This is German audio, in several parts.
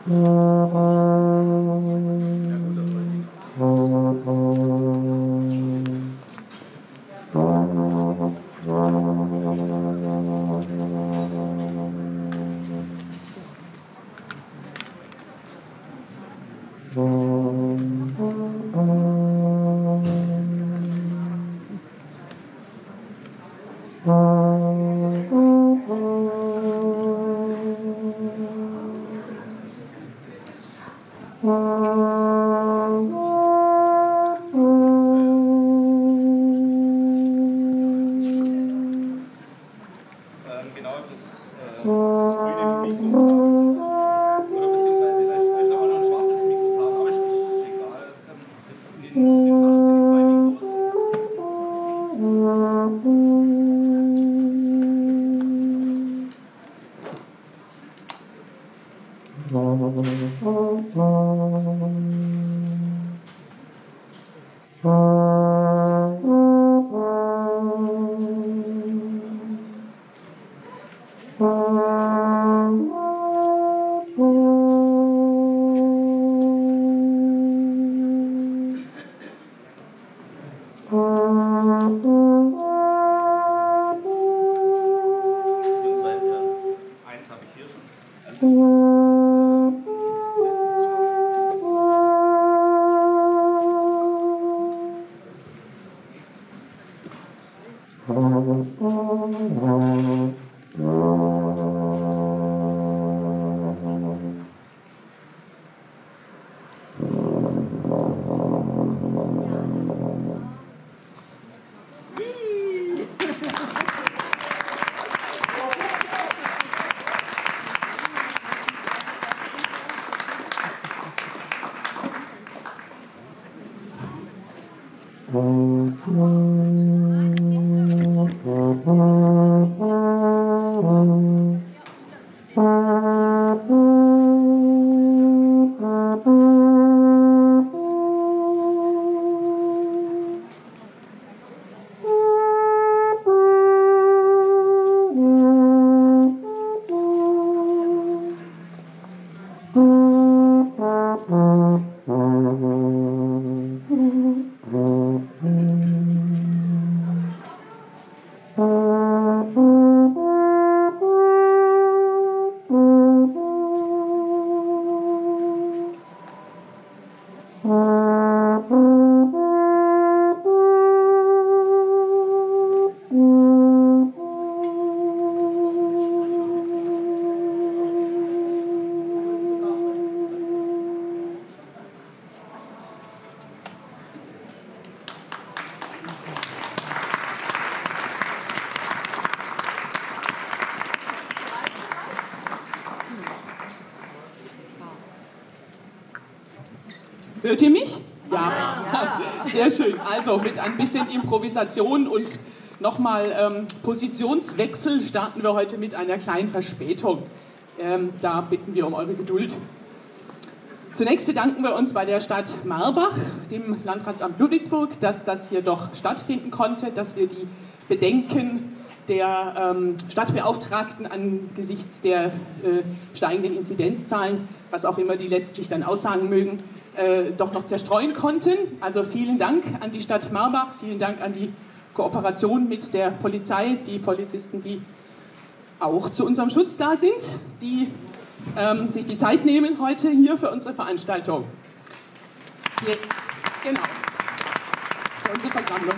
Hört ihr mich? Ja. Sehr schön. Also mit ein bisschen Improvisation und nochmal Positionswechsel starten wir heute mit einer kleinen Verspätung. Da bitten wir um eure Geduld. Zunächst bedanken wir uns bei der Stadt Marbach, dem Landratsamt Ludwigsburg, dass das hier doch stattfinden konnte, dass wir die Bedenken der Stadtbeauftragten angesichts der steigenden Inzidenzzahlen, was auch immer die letztlich dann aussagen mögen, doch noch zerstreuen konnten. Also vielen Dank an die Stadt Marbach, vielen Dank an die Kooperation mit der Polizei, die Polizisten, die auch zu unserem Schutz da sind, die sich die Zeit nehmen heute hier für unsere Veranstaltung. Genau, für unsere Versammlung.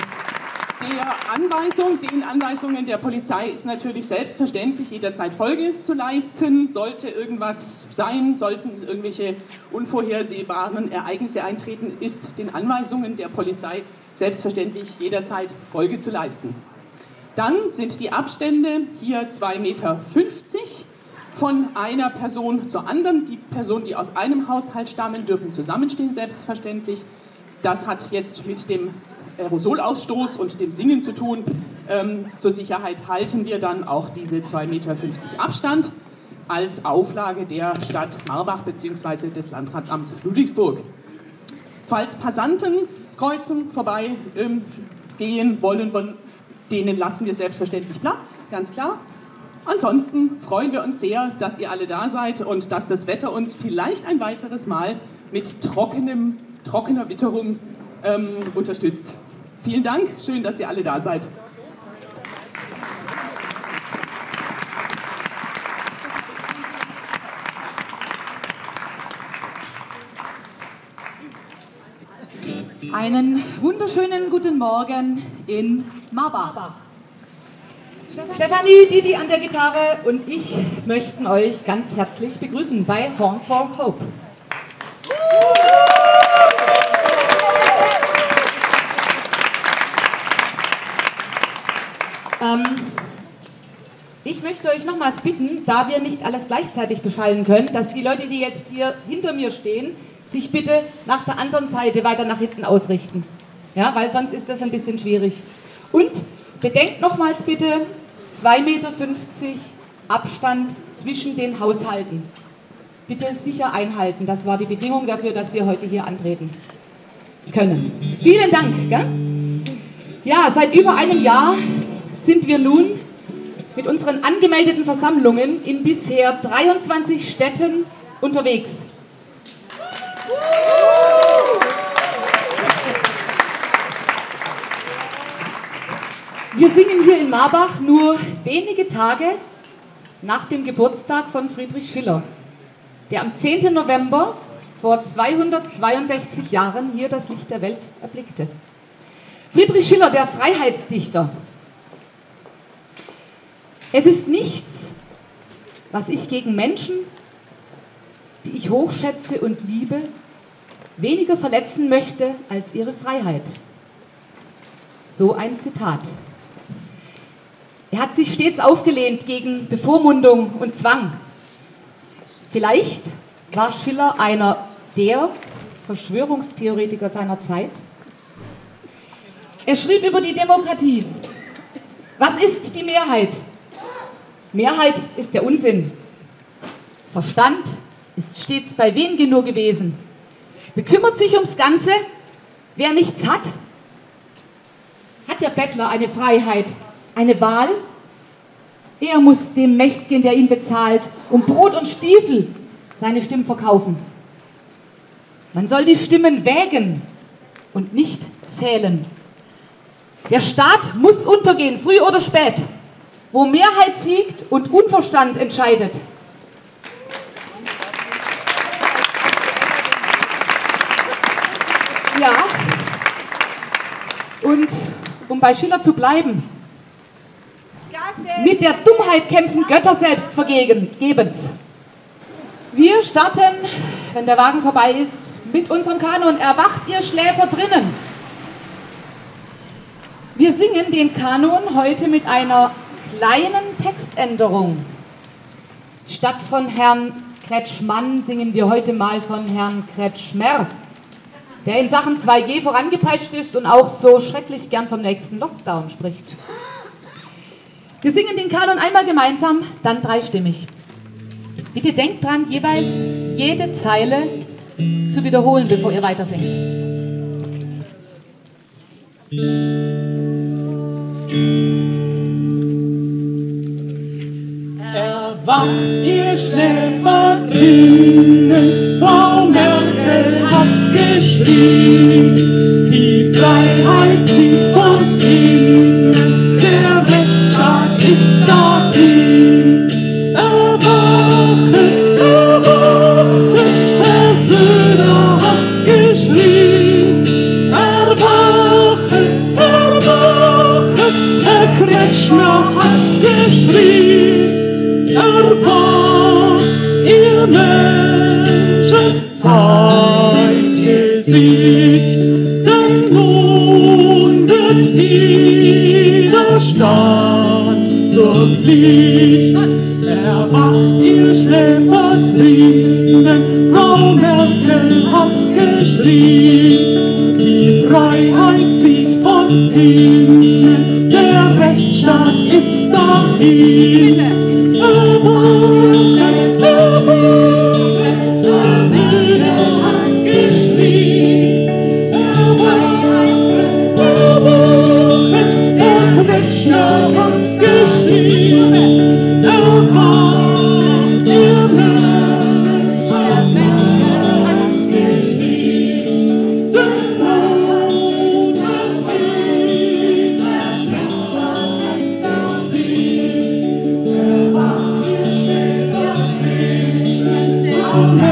Den Anweisungen der Polizei ist natürlich selbstverständlich jederzeit Folge zu leisten. Sollte irgendwas sein, sollten irgendwelche unvorhersehbaren Ereignisse eintreten, ist den Anweisungen der Polizei selbstverständlich jederzeit Folge zu leisten. Dann sind die Abstände hier 2,50 Meter von einer Person zur anderen. Die Personen, die aus einem Haushalt stammen, dürfen zusammenstehen, selbstverständlich. Das hat jetzt mit dem Aerosolausstoß und dem Singen zu tun. Zur Sicherheit halten wir dann auch diese 2,50 Meter Abstand als Auflage der Stadt Marbach bzw. des Landratsamts Ludwigsburg. Falls Passanten kreuzen, vorbei gehen wollen, denen lassen wir selbstverständlich Platz, ganz klar. Ansonsten freuen wir uns sehr, dass ihr alle da seid und dass das Wetter uns vielleicht ein weiteres Mal mit trockener Witterung unterstützt. Vielen Dank, schön, dass ihr alle da seid. Einen wunderschönen guten Morgen in Marbach. Stefanie, Didi an der Gitarre und ich möchten euch ganz herzlich begrüßen bei Horn for Hope. Ich möchte euch nochmals bitten, da wir nicht alles gleichzeitig beschallen können, dass die Leute, die jetzt hier hinter mir stehen, sich bitte nach der anderen Seite weiter nach hinten ausrichten. Ja, weil sonst ist das ein bisschen schwierig. Und bedenkt nochmals bitte 2,50 Meter Abstand zwischen den Haushalten. Bitte sicher einhalten. Das war die Bedingung dafür, dass wir heute hier antreten können. Vielen Dank. Gell? Ja, seit über einem Jahr sind wir nun mit unseren angemeldeten Versammlungen in bisher 23 Städten unterwegs. Wir singen hier in Marbach nur wenige Tage nach dem Geburtstag von Friedrich Schiller, der am 10. November vor 262 Jahren hier das Licht der Welt erblickte. Friedrich Schiller, der Freiheitsdichter. Es ist nichts, was ich gegen Menschen, die ich hochschätze und liebe, weniger verletzen möchte als ihre Freiheit. So ein Zitat. Er hat sich stets aufgelehnt gegen Bevormundung und Zwang. Vielleicht war Schiller einer der Verschwörungstheoretiker seiner Zeit. Er schrieb über die Demokratie. Was ist die Mehrheit? Mehrheit ist der Unsinn. Verstand ist stets bei wenigen nur gewesen. Bekümmert sich ums Ganze, wer nichts hat? Hat der Bettler eine Freiheit, eine Wahl? Er muss dem Mächtigen, der ihn bezahlt, um Brot und Stiefel seine Stimmen verkaufen. Man soll die Stimmen wägen und nicht zählen. Der Staat muss untergehen, früh oder spät, wo Mehrheit siegt und Unverstand entscheidet. Ja, und um bei Schiller zu bleiben, mit der Dummheit kämpfen Götter selbst vergebens. Wir starten, wenn der Wagen vorbei ist, mit unserem Kanon. Erwacht ihr Schläfer drinnen. Wir singen den Kanon heute mit einer kleinen Textänderung. Statt von Herrn Kretschmann singen wir heute mal von Herrn Kretschmer, der in Sachen 2G vorangepeitscht ist und auch so schrecklich gern vom nächsten Lockdown spricht. Wir singen den Kanon einmal gemeinsam, dann dreistimmig. Bitte denkt dran, jeweils jede Zeile zu wiederholen, bevor ihr weiter singt. Erwacht, ihr Schläfer drinnen, Frau Merkel hat's geschrien, die Freiheit zieht von innen, der Rechtsstaat ist dahin. Erwachet, erwachet, Herr Söder hat's geschrien, erwachet, erwachet, Herr Kretschmer hat's geschrien. Erwacht, ihr Menschen, zeigt Gesicht, denn nun wird Widerstand zur Pflicht. Erwacht, ihr Schläfer drinnen, Frau Merkel hat's geschrien, die Freiheit zieht von innen, der Rechtsstaat ist dahin. Erwachet, erwachet, Herr Söder hat's geschrien, erwachet, erwachet, Herr Kretschmer hat's geschrien,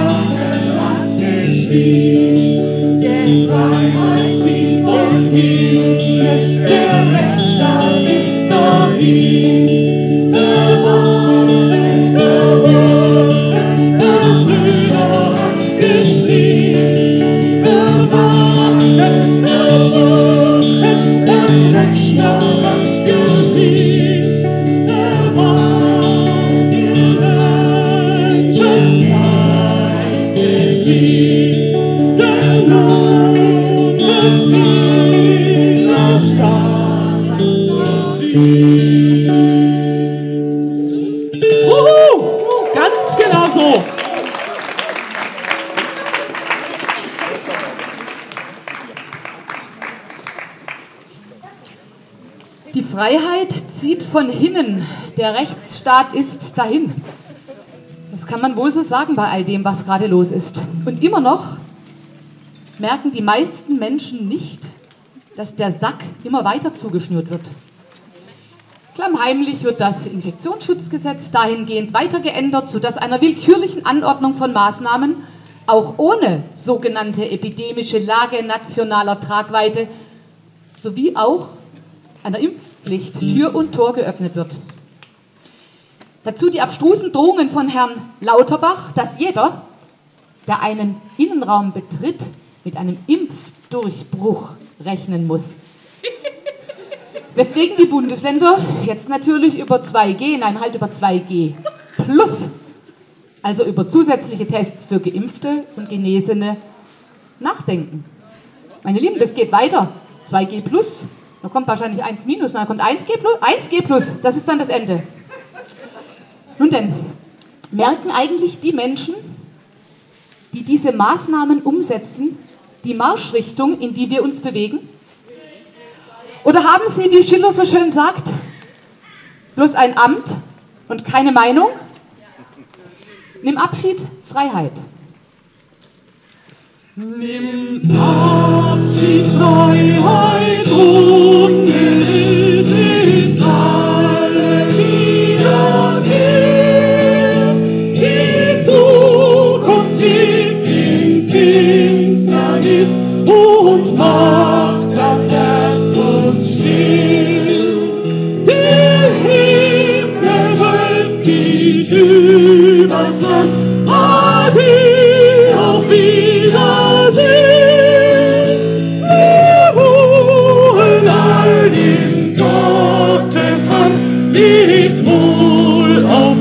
Ganz genau so. Die Freiheit zieht von hinnen, der Rechtsstaat ist dahin. Das kann man wohl so sagen bei all dem, was gerade los ist. Und immer noch merken die meisten Menschen nicht, dass der Sack immer weiter zugeschnürt wird. Klammheimlich wird das Infektionsschutzgesetz dahingehend weiter geändert, sodass einer willkürlichen Anordnung von Maßnahmen auch ohne sogenannte epidemische Lage nationaler Tragweite sowie auch einer Impfpflicht Tür und Tor geöffnet wird. Dazu die abstrusen Drohungen von Herrn Lauterbach, dass jeder, der einen Innenraum betritt, mit einem Impfdurchbruch rechnen muss. Weswegen die Bundesländer jetzt natürlich über 2G, nein, halt über 2G plus, also über zusätzliche Tests für Geimpfte und Genesene, nachdenken. Meine Lieben, das geht weiter. 2G plus, da kommt wahrscheinlich 1 minus, dann kommt 1G plus, das ist dann das Ende. Nun denn, merken eigentlich die Menschen, die diese Maßnahmen umsetzen, die Marschrichtung, in die wir uns bewegen? Oder haben sie, wie Schiller so schön sagt, bloß ein Amt und keine Meinung? Nimm Abschied, Freiheit. Nimm Abschied, Freiheit, ungewiss ist alle Wiederkehr. Die Zukunft liegt in Finsternis und macht das Herz uns still. Der Himmel wölbt sich übers Land, Ade, auf Wiedersehen. Wir wohnen all in Gottes Hand, lebt wohl, auf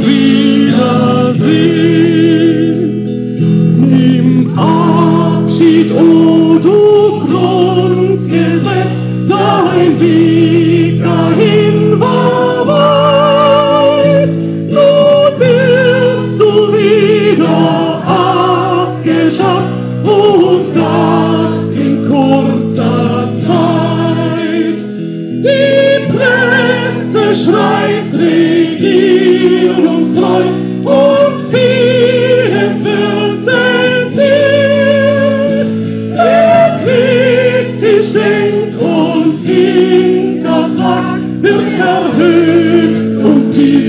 Wiedersehen. Nimm Abschied, o du Grundgesetz, dein Weg dahin war weit. Nun bist du wieder abgeschafft und das in kurzer Zeit. Die Presse schreibt regierungstreu und vieles wird zensiert. Wer kritisch denkt und hinterfragt, wird verhöhnt und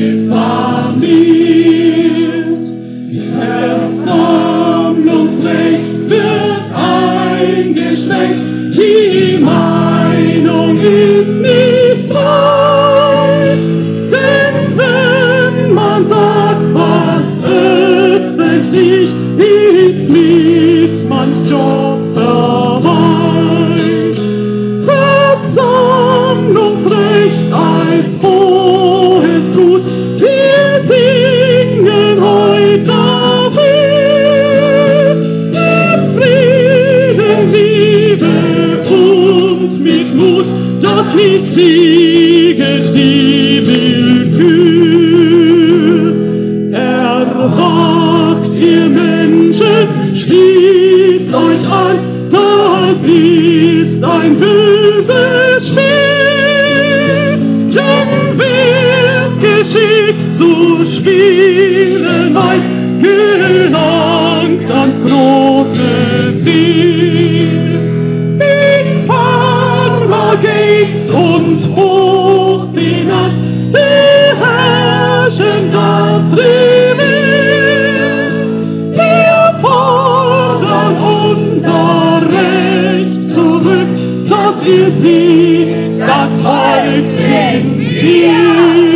diffamiert. Versammlungsrecht wird eingeschränkt, die Meinung ist nicht frei. Denn wenn man sagt, was öffentlich ist, mit manch Job vorbei. Versammlungsrecht als hohes Gut, wir singen heut dafür. Mit Frieden, Liebe und mit Mut, das nicht siegelt die Willkür. Erwacht, ihr Menschen, schließt euch an, das ist ein böses Spiel. Denn wer's geschickt zu spielen weiß, gelangt ans große Ziel. In Pharma-Gates und Hochfinanz beherrschen das Revier. Wir ihr seht, das Volk sind wir.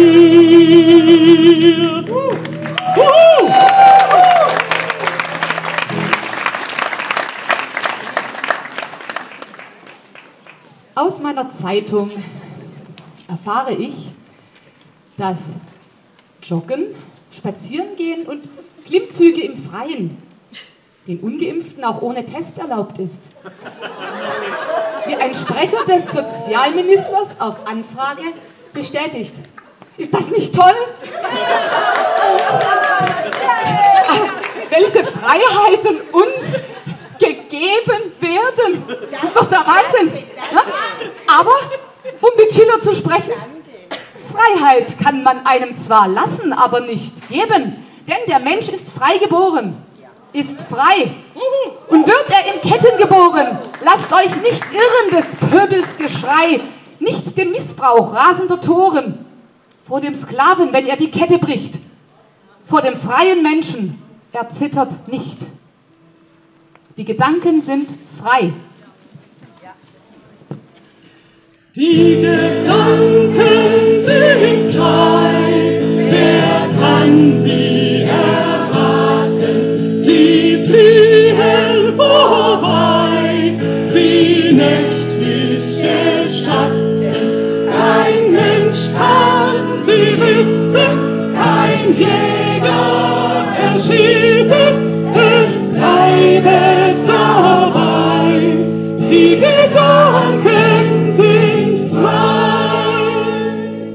Aus meiner Zeitung erfahre ich, dass Joggen, Spazierengehen und Klimmzüge im Freien den Ungeimpften auch ohne Test erlaubt ist. Wie ein Sprecher des Sozialministers auf Anfrage bestätigt. Ist das nicht toll? Welche Freiheiten uns gegeben werden. Das ist doch der Wahnsinn. Ja? Aber, um mit Schiller zu sprechen, Freiheit kann man einem zwar lassen, aber nicht geben. Denn der Mensch ist frei geboren, ist frei. Und wird er in Ketten geboren, lasst euch nicht irren des Pöbels Geschrei, nicht den Missbrauch rasender Toren. Vor dem Sklaven, wenn er die Kette bricht, vor dem freien Menschen, er zittert nicht. Die Gedanken sind frei. Die Gedanken sind frei, wer kann sie erraten? Sie fliehen vorbei, wie nächtliche Schatten. Kein Mensch kann sie wissen, kein Jäger erschießen, es bleibt dabei. Die Gedanken sind frei.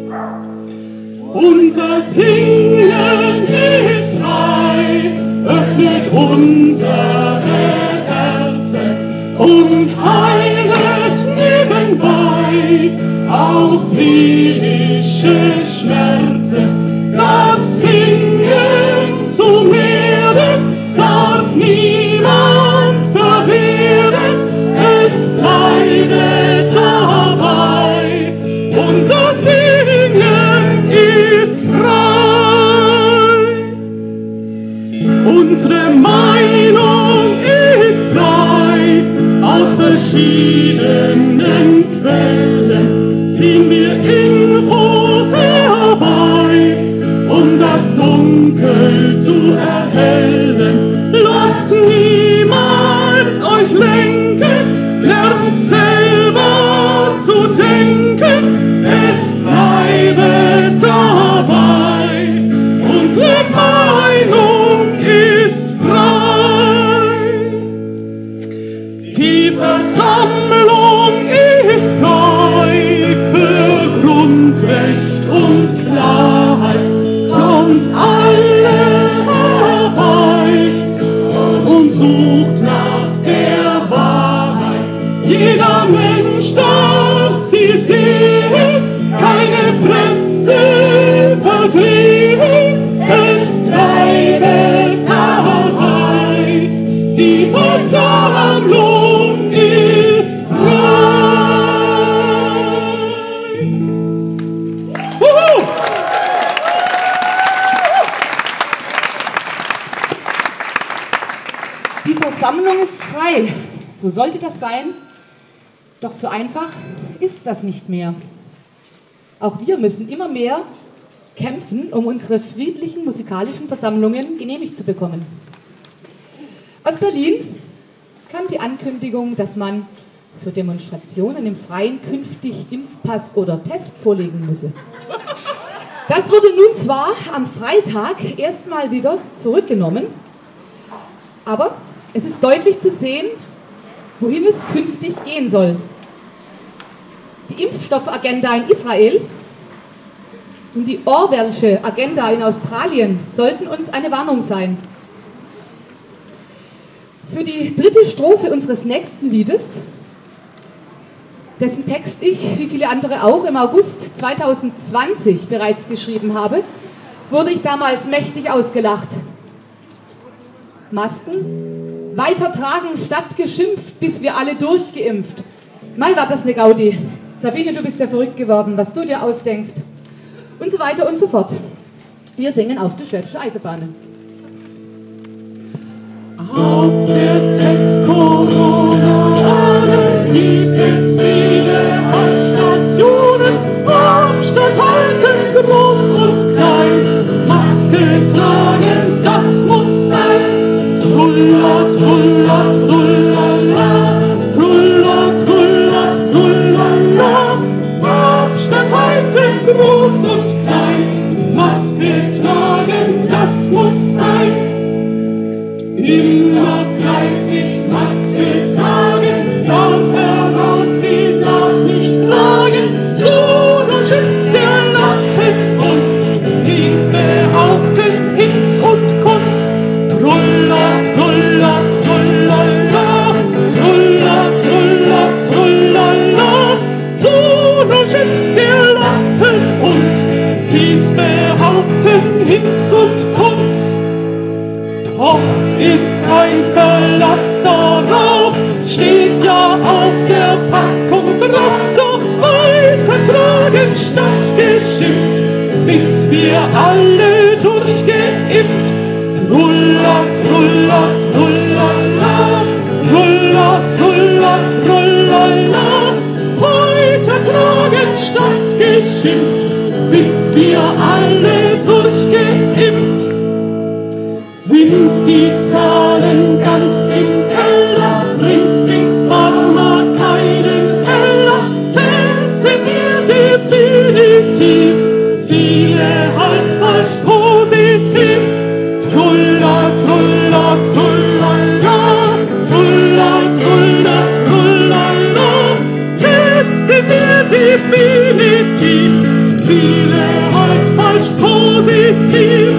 Unser Singen ist frei, öffnet unsere Herzen und heilet nebenbei auch seelische Schmerzen. Das Singen zu mehren darf niemand verwehren, es bleibe dabei, unser Singen ist frei. Unsere Meinung ist frei, aus verschiedenen Quellen ziehen wir Infos herbei, um das Dunkel zu erhellen. Lasst niemals euch lenken, lernt selber zu denken, es bleibe dabei, unsere Meinung ist frei. Die Versammlung ist frei für Grundrecht und Klarheit, kommt alle herbei und sucht nach der Wahrheit. Jeder Mensch darf sie sehen, keine Presse verdrehen, es bleibe dabei, die Versammlung ist frei. Die Versammlung ist frei. So sollte das sein. Doch so einfach ist das nicht mehr. Auch wir müssen immer mehr kämpfen, um unsere friedlichen musikalischen Versammlungen genehmigt zu bekommen. Aus Berlin kam die Ankündigung, dass man für Demonstrationen im Freien künftig Impfpass oder Test vorlegen müsse. Das wurde nun zwar am Freitag erstmal wieder zurückgenommen, aber es ist deutlich zu sehen, wohin es künftig gehen soll. Die Impfstoffagenda in Israel und die Orwellsche Agenda in Australien sollten uns eine Warnung sein. Für die dritte Strophe unseres nächsten Liedes, dessen Text ich, wie viele andere auch, im August 2020 bereits geschrieben habe, wurde ich damals mächtig ausgelacht. Masken weitertragen statt geschimpft, bis wir alle durchgeimpft. Mal war das eine Gaudi. Sabine, du bist ja verrückt geworden, was du dir ausdenkst. Und so weiter und so fort. Wir singen auf der Schwäbische Eisenbahn. Auf der Test Corona gibt es viele Tragenstadt geschimpft, bis wir alle durchgeimpft. Trulla, trulla, trullala, trulla, trulla, trullala. Heute Tragenstadt geschimpft, bis wir alle durchgeimpft. Sind die Zahlen ganz im Keller, bringt's Big Pharma keinen Heller, testen wir definitiv, viele halt falsch positiv. Trulla, trulla, trullala, trulla, trulla, trullala, testen wir definitiv, viele halt falsch positiv.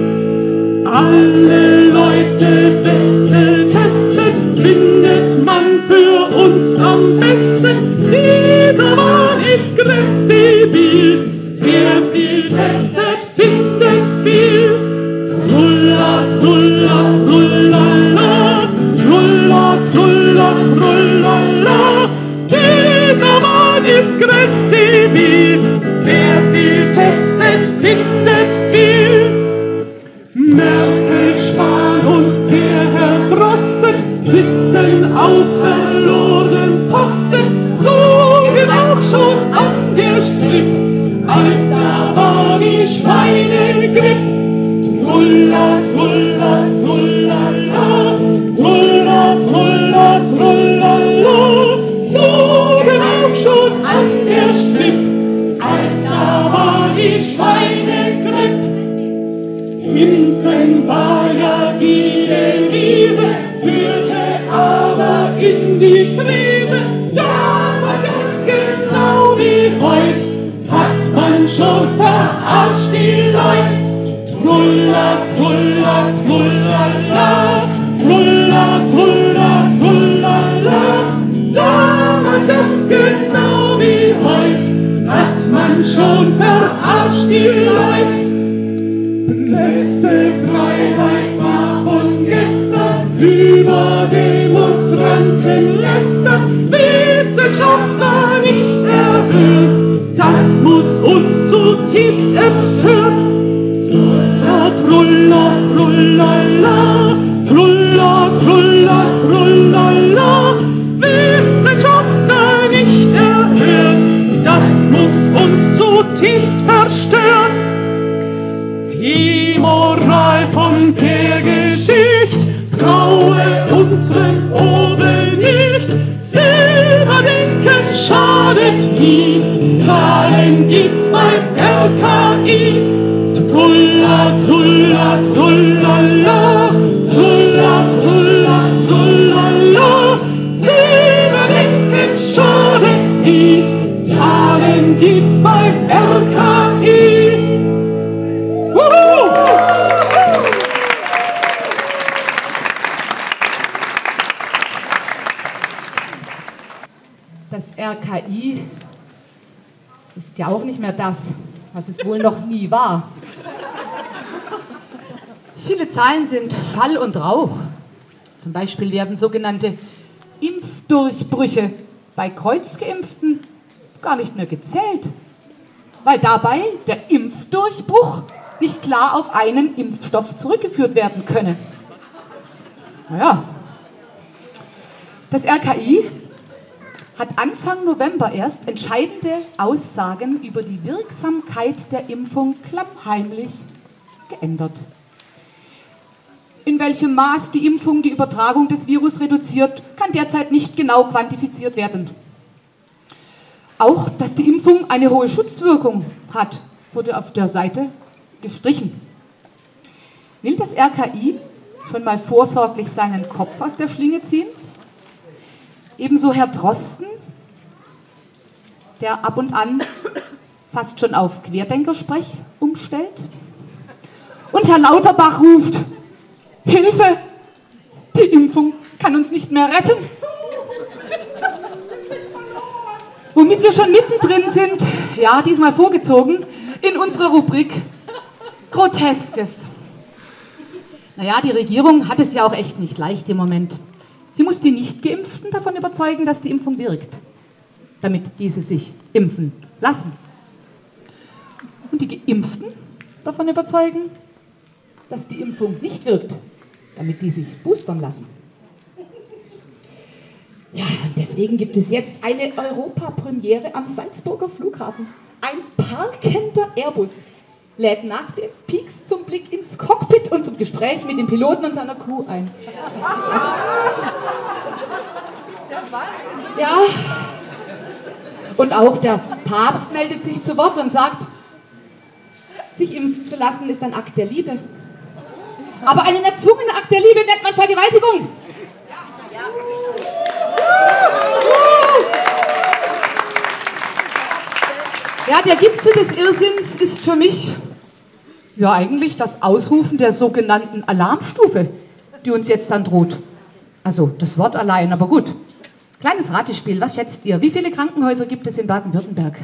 Alle Leute Weste testen, findet man für uns am besten. Dieser Wahn ist grenzdebil, wer viel testet, findet viel. Trulla, trulla, trullala, trulla, trulla, trullala. Dieser Wahn ist grenzdebil, wer viel testet, findet viel. Merkel, Spahn und der Herr Drosten sitzen auf verlorenen Posten, zogen auch schon auf der Stripp, als da war die Schweinegrippe. Trulla, trulla, trullala, trulla, trulla, trullala, zogen auch schon an der Stripp, als da war die Schweinegrippe. Impfen war ja die Devise, führte aber in die Krise. Damals ganz genau wie heut, hat man schon verarscht die Leute. Trulla, trulla, trullala, trulla, trulla, trullala. Damals ganz genau wie heut, hat man schon verarscht die Leute. Pressefreiheit war von gestern, über Demonstranten lästern, Wissenschaftler nicht erhöhen, das muss uns zutiefst empören. Trulla, trullala, trulla, trulla, trullala, Wissenschaftler nicht erhören, das muss uns zutiefst verstören. Die Moral von der Geschichte traue unseren Oben nicht. Selber denken schadet nie, Zahlen gibt's beim RKI. Trulla, trulla, trullala, trulla, trulla, trullala. Selber denken schadet nie, Zahlen gibt's beim RKI. Das RKI ist ja auch nicht mehr das, was es wohl noch nie war. Viele Zahlen sind Schall und Rauch. Zum Beispiel werden sogenannte Impfdurchbrüche bei Kreuzgeimpften gar nicht mehr gezählt, weil dabei der Impfdurchbruch nicht klar auf einen Impfstoff zurückgeführt werden könne. Naja, das RKI hat Anfang November erst entscheidende Aussagen über die Wirksamkeit der Impfung klammheimlich geändert. In welchem Maß die Impfung die Übertragung des Virus reduziert, kann derzeit nicht genau quantifiziert werden. Auch, dass die Impfung eine hohe Schutzwirkung hat, wurde auf der Seite gestrichen. Will das RKI schon mal vorsorglich seinen Kopf aus der Schlinge ziehen? Ebenso Herr Drosten, der ab und an fast schon auf Querdenkersprech umstellt. Und Herr Lauterbach ruft: Hilfe, die Impfung kann uns nicht mehr retten. Womit wir schon mittendrin sind, ja, diesmal vorgezogen, in unserer Rubrik Groteskes. Naja, die Regierung hat es ja auch echt nicht leicht im Moment. Sie muss die Nicht-Geimpften davon überzeugen, dass die Impfung wirkt, damit diese sich impfen lassen. und die Geimpften davon überzeugen, dass die Impfung nicht wirkt, damit die sich boostern lassen. Ja, und deswegen gibt es jetzt eine Europapremiere am Salzburger Flughafen. Ein parkender Airbus lädt nach dem Peaks zum Blick ins Cockpit und zum Gespräch mit dem Piloten und seiner Crew ein. Ja, und auch der Papst meldet sich zu Wort und sagt, sich impfen zu lassen ist ein Akt der Liebe. Aber einen erzwungenen Akt der Liebe nennt man Vergewaltigung. Ja, der Gipfel des Irrsinns ist für mich ja eigentlich das Ausrufen der sogenannten Alarmstufe, die uns jetzt dann droht. Also das Wort allein, aber gut. Kleines Ratespiel, was schätzt ihr? Wie viele Krankenhäuser gibt es in Baden-Württemberg?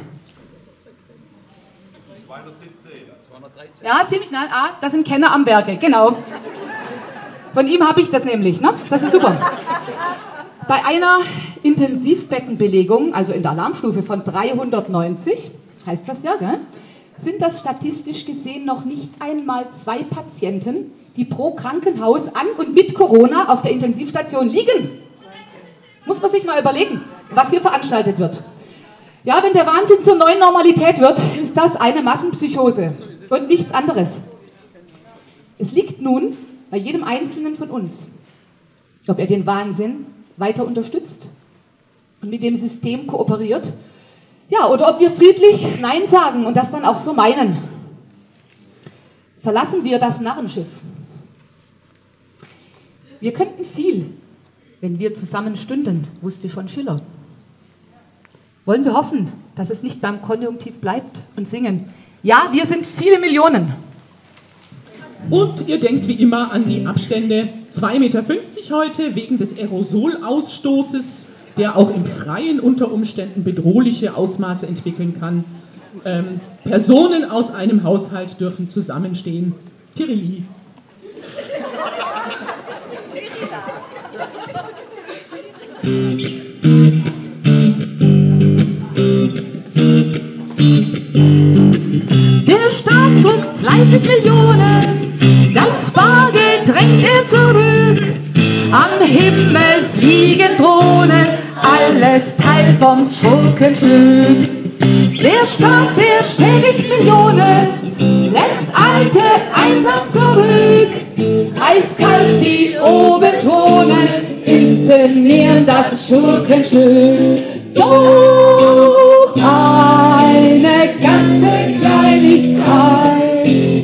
213. Ja, ziemlich nah. Ah, das sind Kenner am Werke, genau. Von ihm habe ich das nämlich, ne? Das ist super. Bei einer Intensivbettenbelegung, also in der Alarmstufe von 390, heißt das ja, gell, sind das statistisch gesehen noch nicht einmal 2 Patienten, die pro Krankenhaus an und mit Corona auf der Intensivstation liegen. Muss man sich mal überlegen, was hier veranstaltet wird. Ja, wenn der Wahnsinn zur neuen Normalität wird, ist das eine Massenpsychose und nichts anderes. Es liegt nun bei jedem Einzelnen von uns, ob er den Wahnsinn weiter unterstützt und mit dem System kooperiert, ja, oder ob wir friedlich Nein sagen und das dann auch so meinen. Verlassen wir das Narrenschiff. Wir könnten viel, wenn wir zusammen stünden, wusste schon Schiller. Wollen wir hoffen, dass es nicht beim Konjunktiv bleibt und singen, ja, wir sind viele Millionen. Und ihr denkt wie immer an die Abstände, 2,50 Meter heute wegen des Aerosolausstoßes, der auch im Freien unter Umständen bedrohliche Ausmaße entwickeln kann. Personen aus einem Haushalt dürfen zusammenstehen. Tirili. Der Staat druckt fleißig Millionen, das Bargeld drängt er zurück. Am Himmel fliegen Drohnen, alles Teil vom Schurkenstück. Der Staat, der schädigt Millionen, lässt Alte einsam zurück. Eiskalt die Obertonen inszenieren das Schurkenstück. Doch eine ganze Kleinigkeit,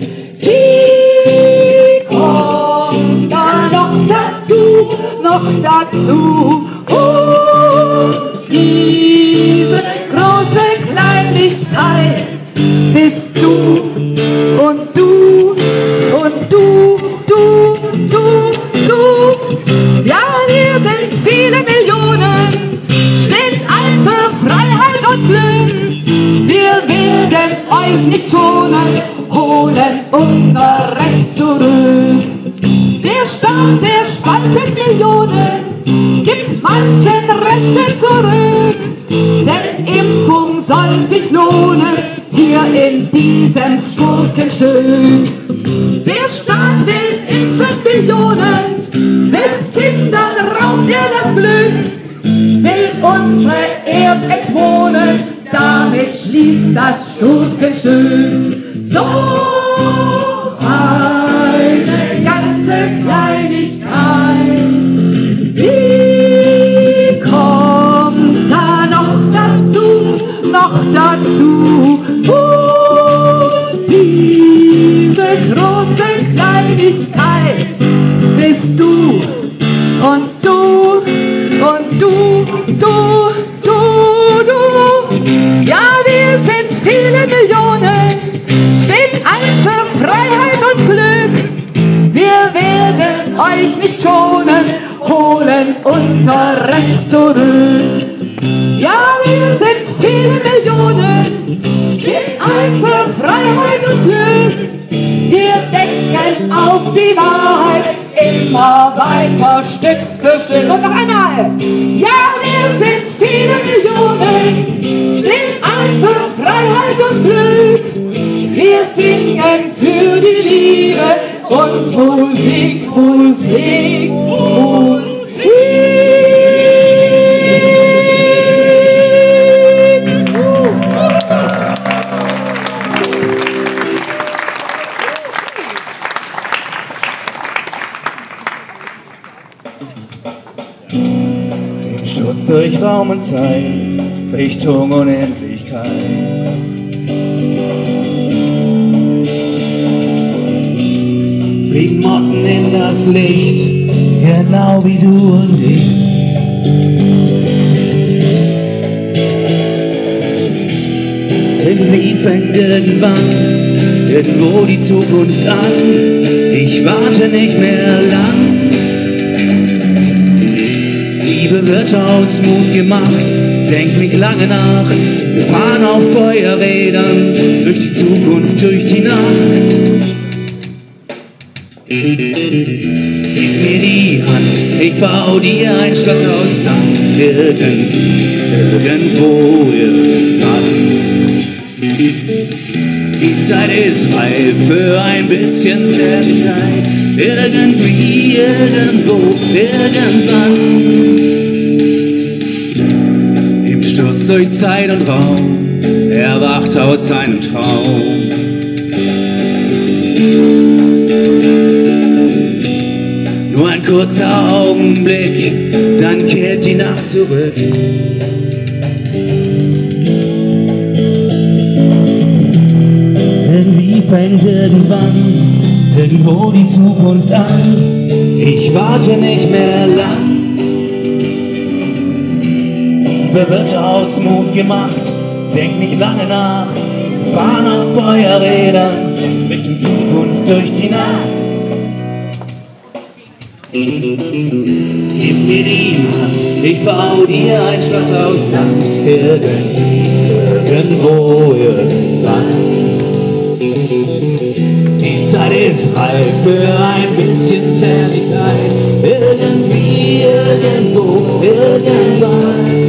die kommt da noch dazu. Und diese große Kleinigkeit bist du und du und du, du, du, du. Ja, wir sind viele Millionen, stehen ein für Freiheit und Glück. Wir werden euch nicht schonen, holen unser Recht zurück. Der Staat, der spaltet Millionen, gibt manchen Rechte zurück. Denn Impfung soll sich lohnen, hier in diesem Schurkenstück. Der Staat will impfen Millionen, selbst Kindern raubt er das Glück. Will unsere Erde entwohnen, damit schließt das Schurkenstück. Doch eine ganze Kleinigkeit, die kommt da noch dazu. Und diese große Kleinigkeit bist du und du und du, du, du, du. Ja, wir sind viele Millionen, stehen ein für Freiheit und Glück. Wir werden euch nicht schonen, holen unser Recht zurück. Ja, wir sind viele Millionen, stehen ein für Freiheit und Glück. Wir denken auf die Wahrheit, immer weiter Stück für Stück. Und noch einmal. Ja, wir sind viele Millionen, stehen ein für Freiheit und Glück. Wir singen für die Liebe und Musik, Musik, Musik. Im Sturz durch Raum und Zeit, Richtung Unendlichkeit. Fliegen Motten in das Licht, genau wie du und ich. Irgendwie fängt irgendwo die Zukunft an. Ich warte nicht mehr lang. Liebe wird aus Mut gemacht, denk nicht lange nach. Wir fahren auf Feuerrädern durch die Zukunft, durch die Nacht. Gib mir die Hand, ich bau dir ein Schloss aus Sand. Irgendwo, irgendwann. Die Zeit ist reif für ein bisschen Zärtlichkeit. Irgendwie, irgendwo, irgendwann. Im Sturz durch Zeit und Raum, erwacht aus seinem Traum. Nur ein kurzer Augenblick, dann kehrt die Nacht zurück. Irgendwie fängt irgendwo die Zukunft an. Ich warte nicht mehr lang. Liebe wird aus Mut gemacht, denk nicht lange nach. Fahren auf Feuerrädern Richtung Zukunft durch die Nacht. Gib mir die Hand, ich bau dir ein Schloss aus Sand. Irgendwo, irgendwann. Die Zeit ist reif für ein bisschen Zärtlichkeit. Irgendwie, irgendwo, irgendwann.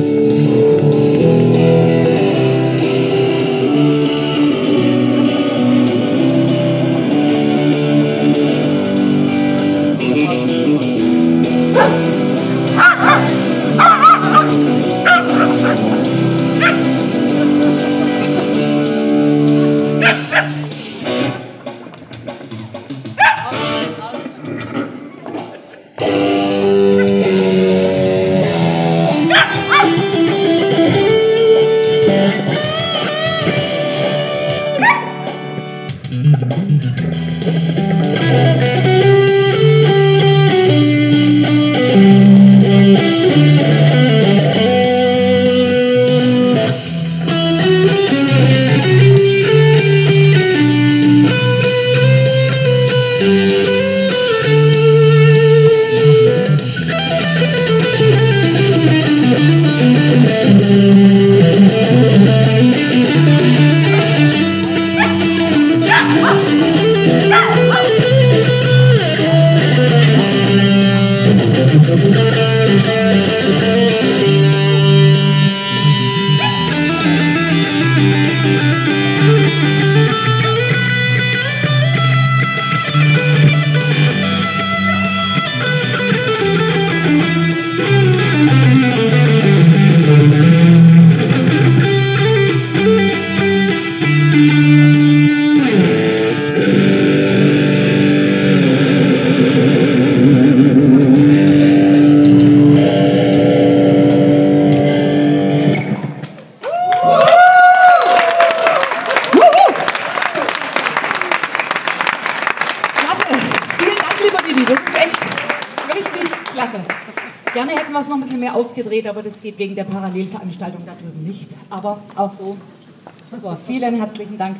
Gerne hätten wir es noch ein bisschen mehr aufgedreht, aber das geht wegen der Parallelveranstaltung da drüben nicht. Aber auch so. Super, vielen herzlichen Dank.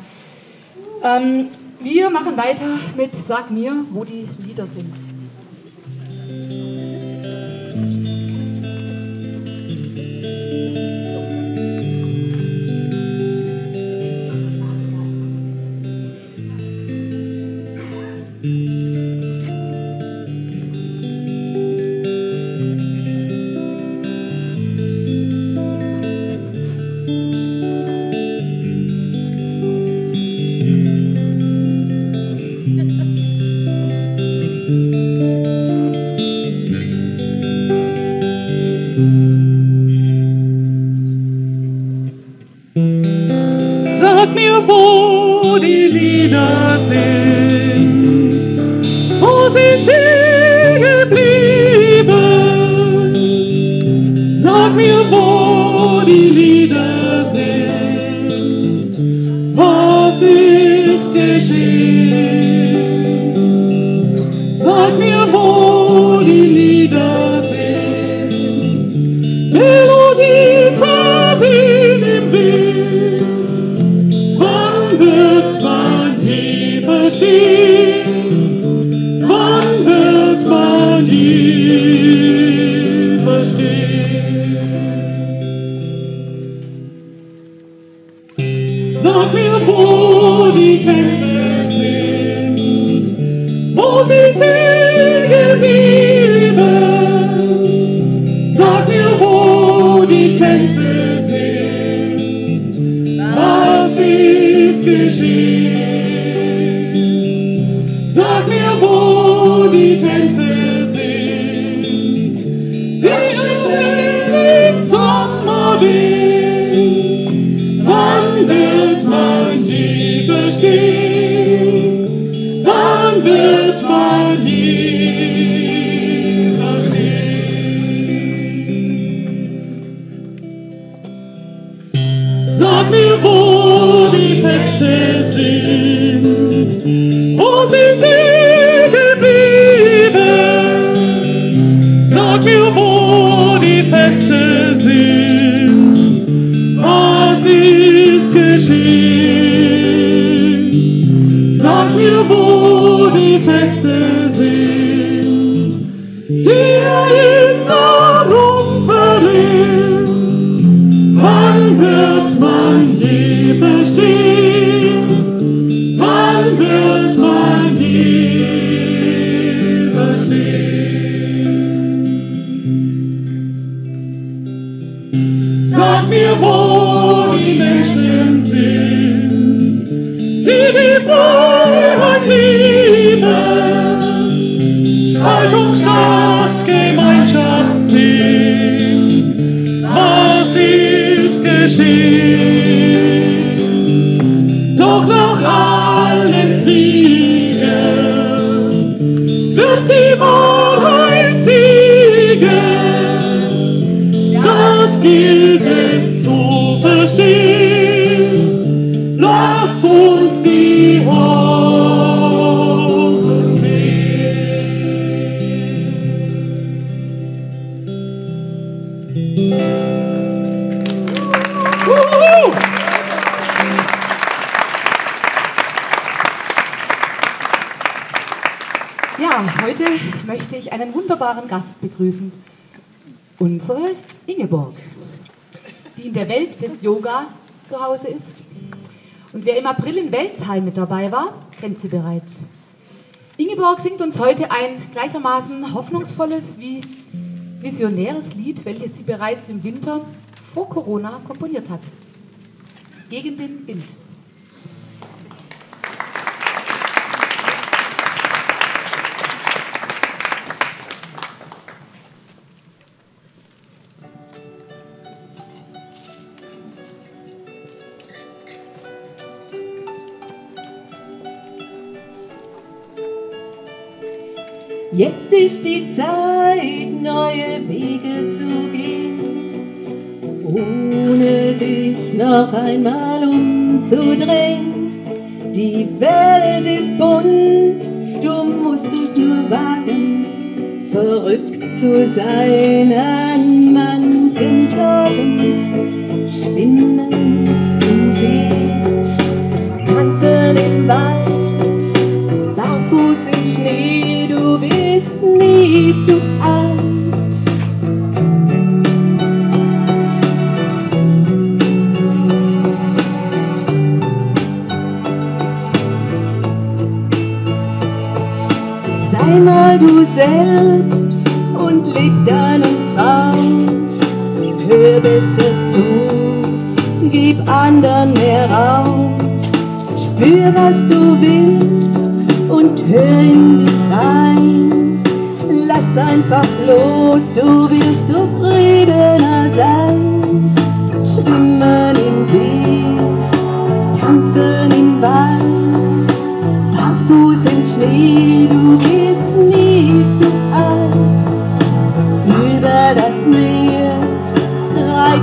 Wir machen weiter mit Sag mir, wo die Lieder sind. mir, wo die Lieder sind. Wo sind sie geblieben? Sag mir, wo die Lieder sind. Was ist geschehen? Sag mir, wo die Lieder sind. Melodie verwehen im Wind. Wann wird man die verstehen? Wann wird man die verstehen? Sag mir, wo die Tänze sind. Wo sind sie geblieben? Sag mir, wo die Tänze sind. Was ist geschehen? Sag mir, wo die Tänze sind. Die im Sommerwind. Wann wird man die verstehen? Wann wird man die verstehen? Sag mir, wo die Feste sind. Wo sind sie geblieben? Sag mir, wo die Feste sind. Was ist geschehen? Sag mir, wo die Feste sind. Die Erinnerung verliert. Wann wird man die verstehen? Wann wird man die verstehen? Sag mir, wo die Menschen sind, die Freiheit lieben. Spaltung statt Gemeinschaft sehen. Was ist geschehen? Doch nach allen Kriegen wird die Wahrheit siegen. Das gilt es zu verstehen. Lasst uns die Hoffnung sehen. Ja, heute möchte ich einen wunderbaren Gast begrüßen. Unsere Ingeborg, die in der Welt des Yoga zu Hause ist. Und wer im April in Welzheim mit dabei war, kennt sie bereits. Ingeborg singt uns heute ein gleichermaßen hoffnungsvolles wie visionäres Lied, welches sie bereits im Winter vor Corona komponiert hat. Gegen den Wind. Jetzt ist die Zeit, neue Wege zu gehen, ohne sich noch einmal umzudrehen. Die Welt ist bunt, du musst es nur wagen, verrückt zu sein an manchen Tagen. Schwimmen im See, tanzen im Wald, barfuß im Schnee, du bist nie zu alt. Sei mal du selbst und leb deinen Traum. Hör besser zu, gib anderen mehr Raum. Spür, was du willst und hör in dich rein. Lass einfach los, du wirst zufriedener sein. Schwimmen im See, tanzen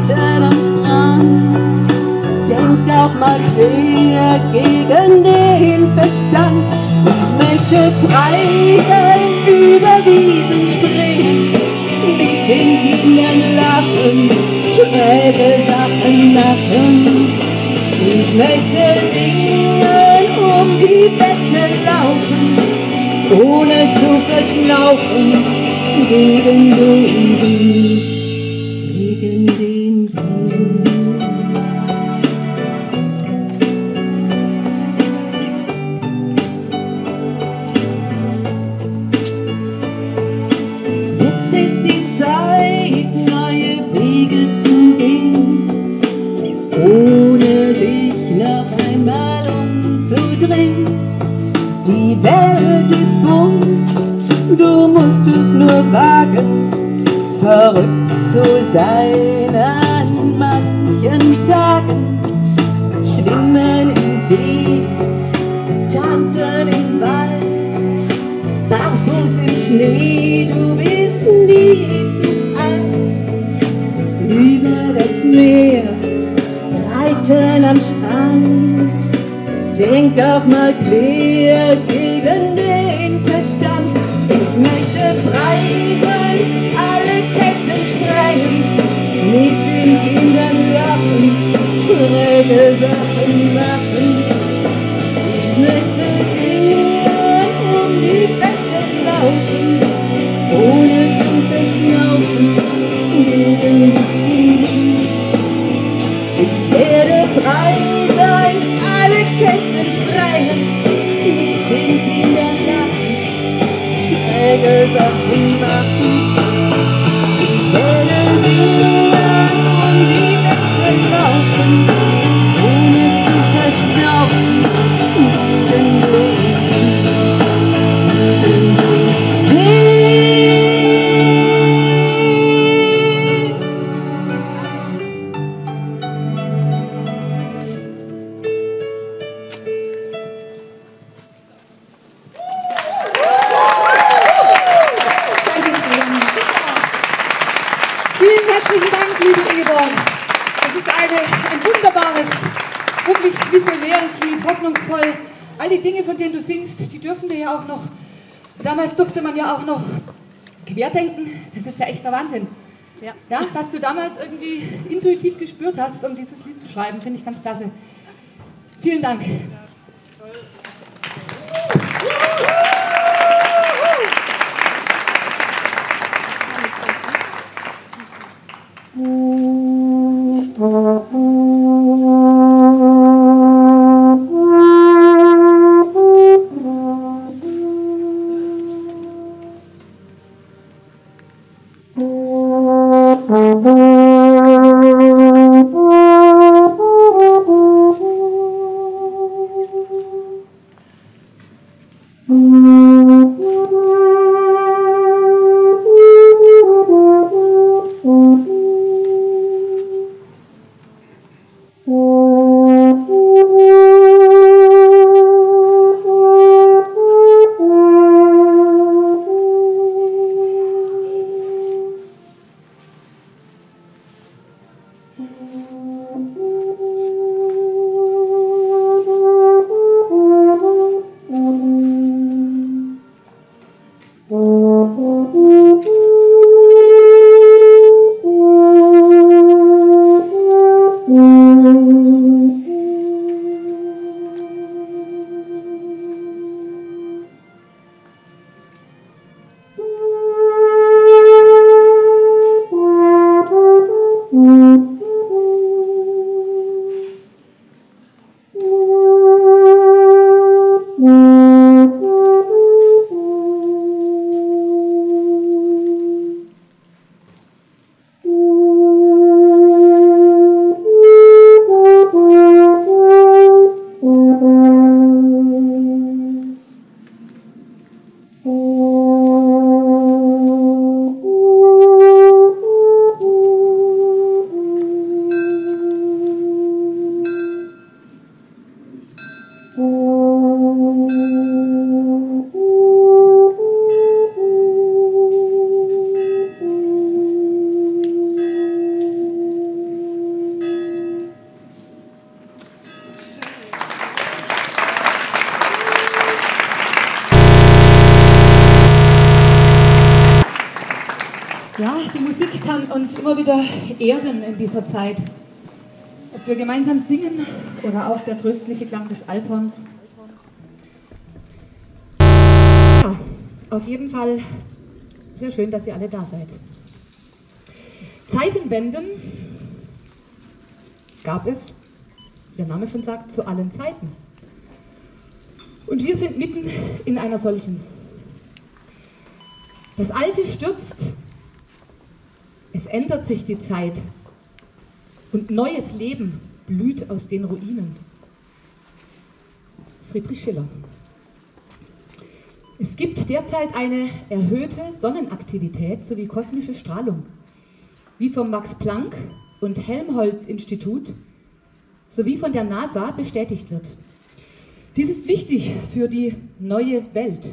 reiten am Strand. Denk auch mal quer gegen den Verstand. Ich möchte frei sein, über Wiesen springen, mit den Kindern lachen, schräge Sachen machen. Ich möchte singen, um die Wette laufen, ohne zu verschnaufen, gegen den Wind, gegen den Wind. Jetzt ist die Zeit, neue Wege zu gehen, ohne sich noch einmal umzudrehen. Die Welt ist bunt, du musst es nur wagen, verrückt zu sein an manchen Tagen. Schwimmen im See, tanzen im Wald, barfuß im Schnee, du bist nie zu alt. Über das Meer, reiten am Strand, denk auch mal quer gegen den Verstand. Ich möchte frei sein, alle Ketten sprengen, mit den Kindern lachen, schräge Sachen machen. Ich möchte singen, um die Wette laufen, ohne zu verschnaufen, gegen den Wind. Ich werde frei sein, alle Ketten sprengen, mit den Kindern lachen, schräge Sachen machen. Ich werde singen, um die Wette laufen, ohne zu verschnaufen, gegen den Wind, gegen den Wind. Vielen herzlichen Dank, liebe Ingeborg. Es ist ein wunderbares, wirklich visionäres Lied, hoffnungsvoll. All die Dinge, von denen du singst, die dürfen wir ja auch noch. Damals durfte man ja auch noch querdenken. Das ist ja echter Wahnsinn. Ja, was du damals irgendwie intuitiv gespürt hast, um dieses Lied zu schreiben, finde ich ganz klasse. Vielen Dank. Ja, die Musik kann uns immer wieder erden in dieser Zeit. Ob wir gemeinsam singen oder auch der tröstliche Klang des Alphons. Ja, auf jeden Fall sehr schön, dass ihr alle da seid. Zeitenwenden gab es, wie der Name schon sagt, zu allen Zeiten. Und wir sind mitten in einer solchen. Das Alte stürzt, es ändert sich die Zeit und neues Leben blüht aus den Ruinen. Friedrich Schiller. Es gibt derzeit eine erhöhte Sonnenaktivität sowie kosmische Strahlung, wie vom Max-Planck- und Helmholtz-Institut sowie von der NASA bestätigt wird. Dies ist wichtig für die neue Welt.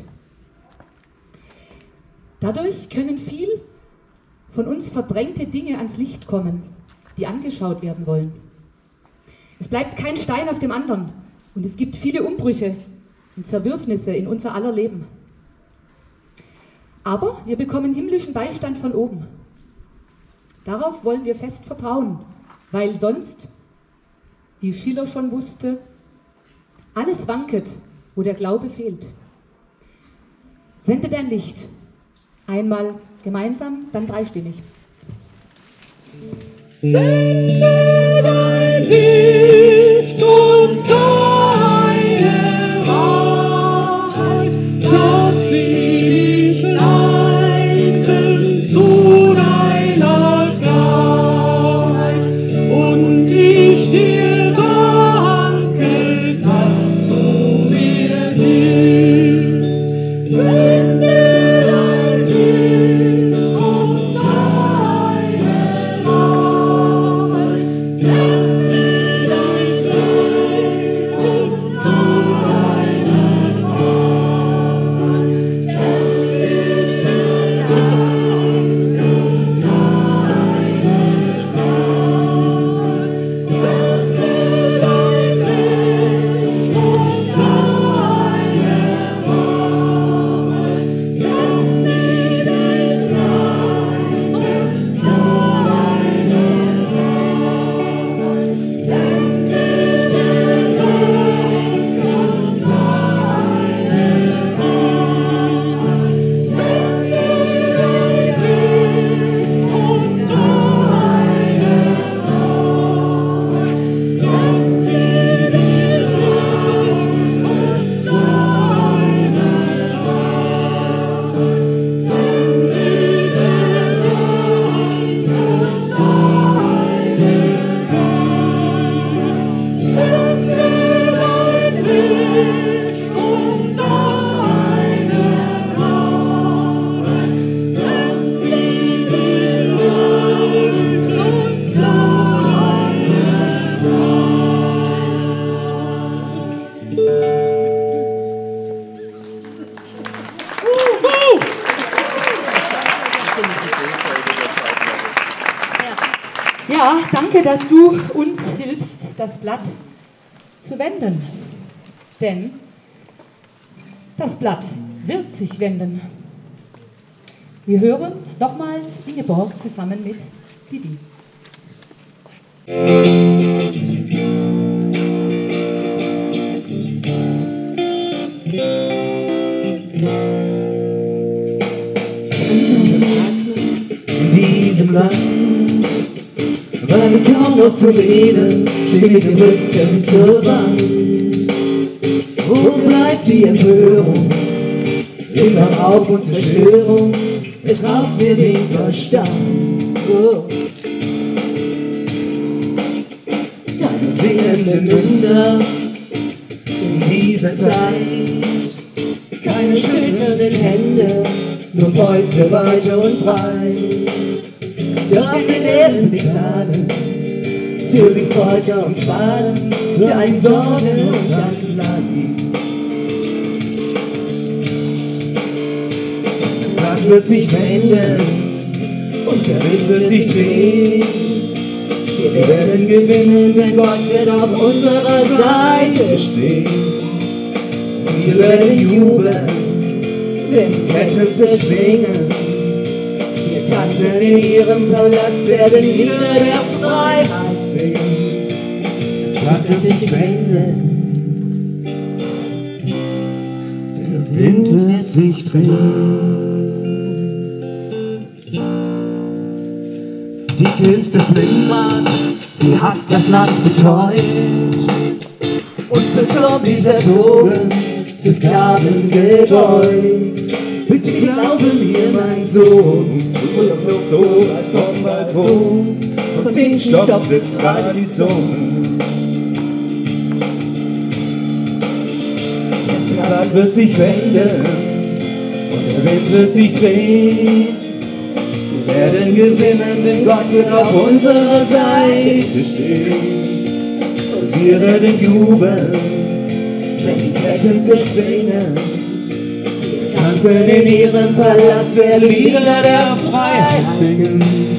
Dadurch können viel von uns verdrängte Dinge ans Licht kommen, die angeschaut werden wollen. Es bleibt kein Stein auf dem anderen und es gibt viele Umbrüche und Zerwürfnisse in unser aller Leben. Aber wir bekommen himmlischen Beistand von oben. Darauf wollen wir fest vertrauen, weil sonst, wie Schiller schon wusste, alles wanket, wo der Glaube fehlt. Sende dein Licht. Einmal gemeinsam, dann dreistimmig. Sende dein Licht und deine Wahrheit, dass sie mich leiten zu deiner Freiheit. Und ich dir danke, dass du mir hilfst. Sende dein Licht und deine Wahrheit, dass sie dein Leiden zu deiner Wahrheit, dass sie dein Leiden zu deiner Wahrheit, dass sie dein Licht und deine Wahrheit, dass sie dein Leiden zu deiner Wahrheit, sende dein Licht und deine Wahrheit, sende dein Licht und deine Wahrheit, dass sie dein Licht und deine Wahrheit, sende dein Licht und deine Wahrheit, sende dein Licht und deine Wahrheit, dass sie dein Licht und Ja, danke, dass du uns hilfst, das Blatt zu wenden. Denn das Blatt wird sich wenden. Wir hören nochmals Ingeborg zusammen mit Bibi. in diesem Land war mir kaum noch zu reden, steh mit dem Rücken zur Wand. Wo bleibt die Empörung? Immer Raub und Zerstörung, es raubt mir den Verstand. Oh. Keine sehenden Münder in dieser Zeit, keine schüttelnden Hände, nur Fäuste weit und breit. Doch wir werden bezahlen für die Folter und Qualen, für ein Sorgen und das Land. Das Blatt wird sich wenden und der Wind wird sich drehen. Wir werden gewinnen, denn Gott wird auf unserer Seite stehen. Wir werden jubeln, wenn Ketten zerspringen. Wir Die tanzen in ihrem Palast, werden Lieder der Freiheit singen. Das Blatt wird sich wenden, der Wind wird sich drehen. Die Kiste flimmert, sie hat das Land betäubt, uns zu Zombies erzogen, zu Sklaven gebeugt. Bitte glaube mir, mein Sohn, hol doch noch sowas vom Balkon und sing Stopp des Radisson. Das Blatt wird sich wenden und der Wind wird sich drehen. Wir werden gewinnen, denn Gott wird auf unserer Seite stehen. Und wir werden jubeln, wenn die Ketten zerspringen. Wir tanzen in ihrem Palast, werden Lieder der Freiheit singen.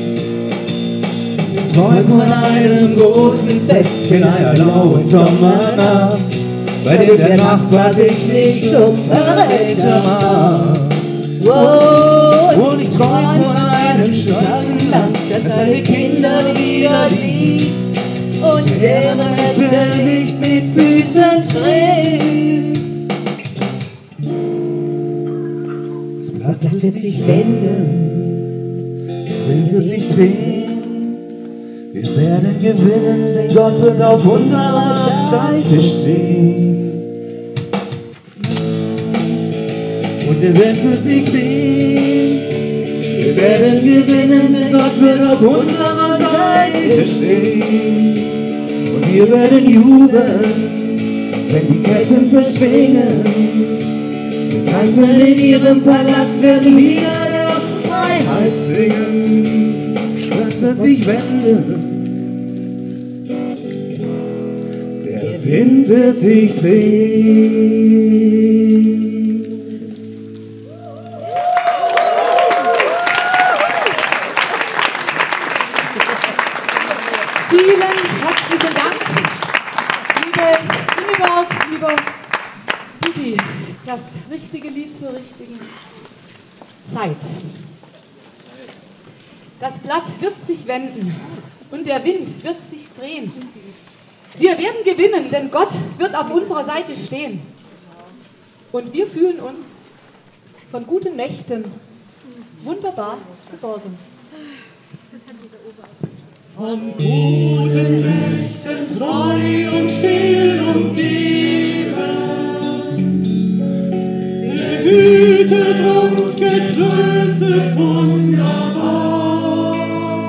Wir träumen von einem großen Fest in einer lauen Sommernacht, bei dem der Nachbar sich nicht zum Verräter macht. Wow, und ich träume von einem stolzen Land, das seine Kinder wieder liebt und deren Rechte nicht mit Füßen tritt. Das Blatt wird sich wenden, der Wind wird sich drehen. Wir werden gewinnen, denn Gott wird auf unserer Seite stehen. Und der Wind wird sich drehen. Wir werden gewinnen, denn Gott wird auf unserer Seite stehen. Und wir werden jubeln, wenn die Ketten zerspringen. Wir tanzen in ihrem Palast, werden Lieder der Freiheit singen. Gott wird sich wenden, der Wind wird sich drehen. Vielen herzlichen Dank, liebe Ingeborg, lieber Didi. Das richtige Lied zur richtigen Zeit. Das Blatt wird sich wenden und der Wind wird sich drehen. Wir werden gewinnen, denn Gott wird auf unserer Seite stehen. Und wir fühlen uns von guten Mächten wunderbar geborgen. Von guten Mächten treu und still umgeben, behütet und getröstet wunderbar.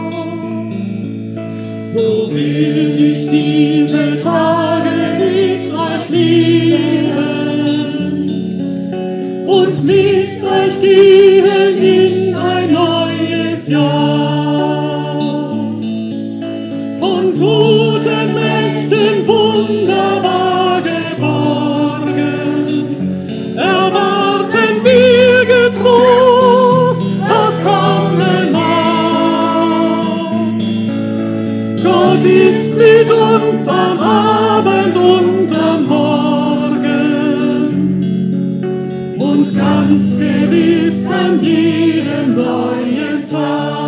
So will ich diese Tage mit euch leben und mit euch gehen in ein neues Jahr. Von guten Mächten wunderbar geborgen, erwarten wir getrost das kommende Mahl. Gott ist mit uns am Abend und am Morgen und ganz gewiss an jedem neuen Tag.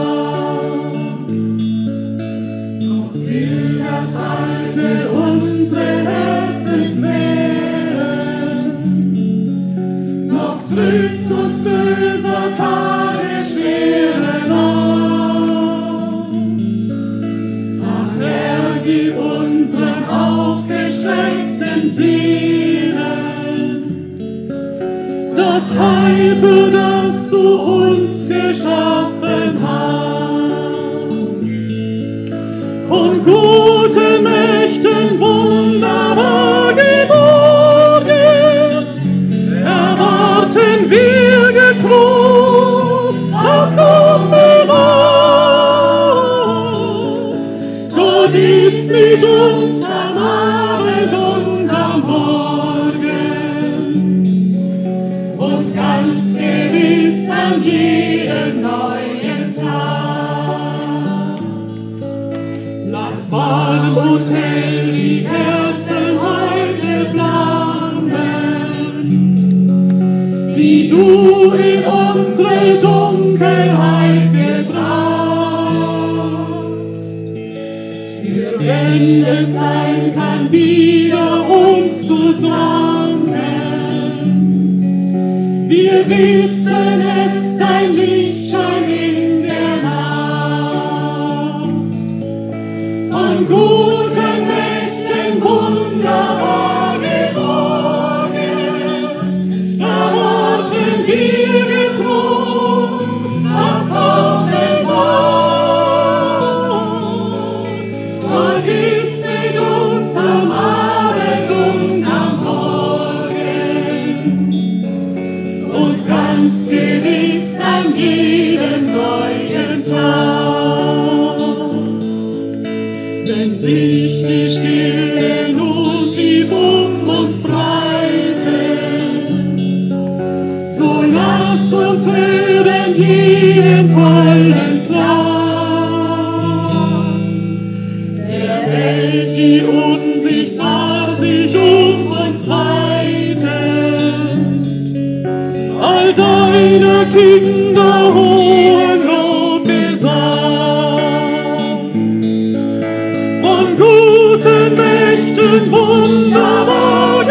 Das Alte unsere Herzen quälen, noch drückt uns böser Tage schwere Last. Ach Herr, gib unseren aufgeschreckten Seelen das Heil, für das du uns geschaffen hast. Von guten Mächten wunderbar geborgen, erwarten wir getrost das kommende Mahl. Gott ist mit uns am Abend und am Morgen und ganz gewiss an jedem neuen Tag. Lass warm und hell die Kerzen heute flammen, die du in unsere Dunkelheit gebracht. wenn es sein kann, wieder uns zusammen. Wir wissen es, dein Licht scheint in der Nacht. Von guten Mächten wunderbar geborgen, erwarten wir getrost, was kommen mag. Gott ist mit uns am Abend und am Morgen und ganz gewiss an jedem neuen Tag. Wenn sich die Stille nun tief um uns breitet, so lasst uns hören jeden vollen Klang der Welt, die unsichtbar sich um uns weitet. All deine Kinder hohen Lobgesang, von guten Mächten wunderbar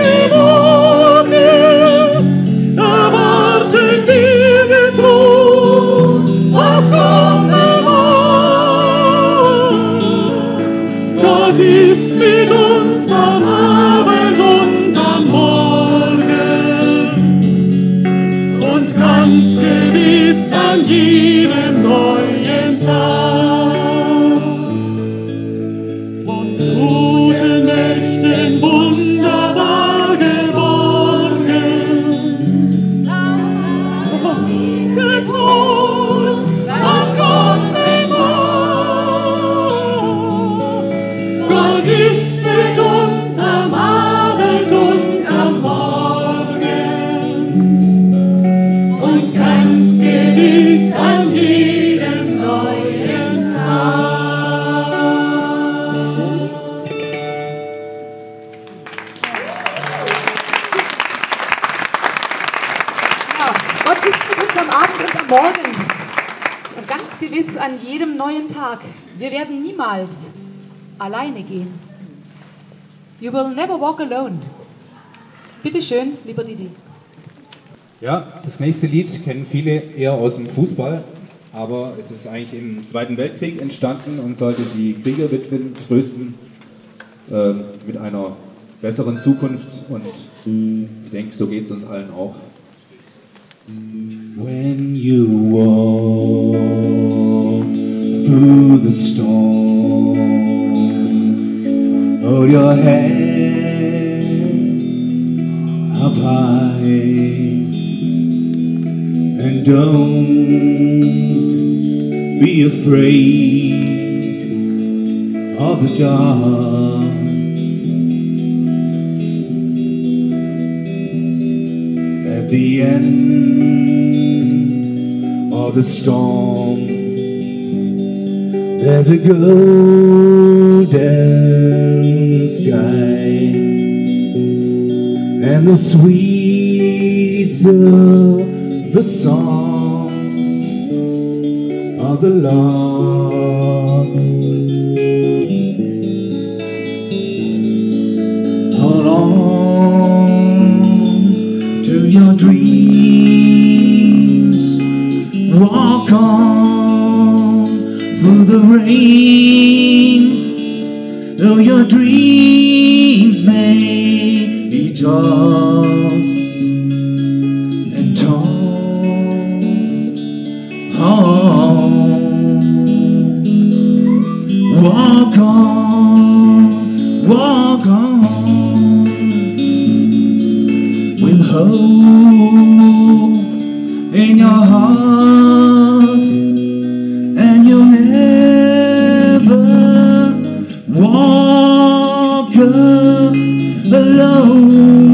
geborgen, erwarten wir getrost, was kommen mag. Gott ist mit uns am Abend und am Morgen und ganz gewiss an jedem neuen Tag. Von guten Mächten wunderbar geborgen, getrost, was kommen mag. Gott ist mit uns am Abend und am Morgen und ganz gewiss an jedem neuen Tag. Ja, Gott ist mit uns am Abend und am Morgen und ganz gewiss an jedem neuen Tag. Wir werden niemals alleine gehen. You will never walk alone. Bitte schön, lieber Didi. Ja, das nächste Lied kennen viele eher aus dem Fußball, aber es ist eigentlich im Zweiten Weltkrieg entstanden und sollte die Kriegerwitwen trösten mit einer besseren Zukunft und ich denke, so geht es uns allen auch. When you walk through the storm, hold your head up high and don't be afraid of the dark. At the end of the storm, there's a golden sky and the sweets of the songs of the Lord. Hold on to your dreams, walk on through the rain, though your dreams may be tossed and torn. Walk on with hope in your heart, and you'll never walk alone.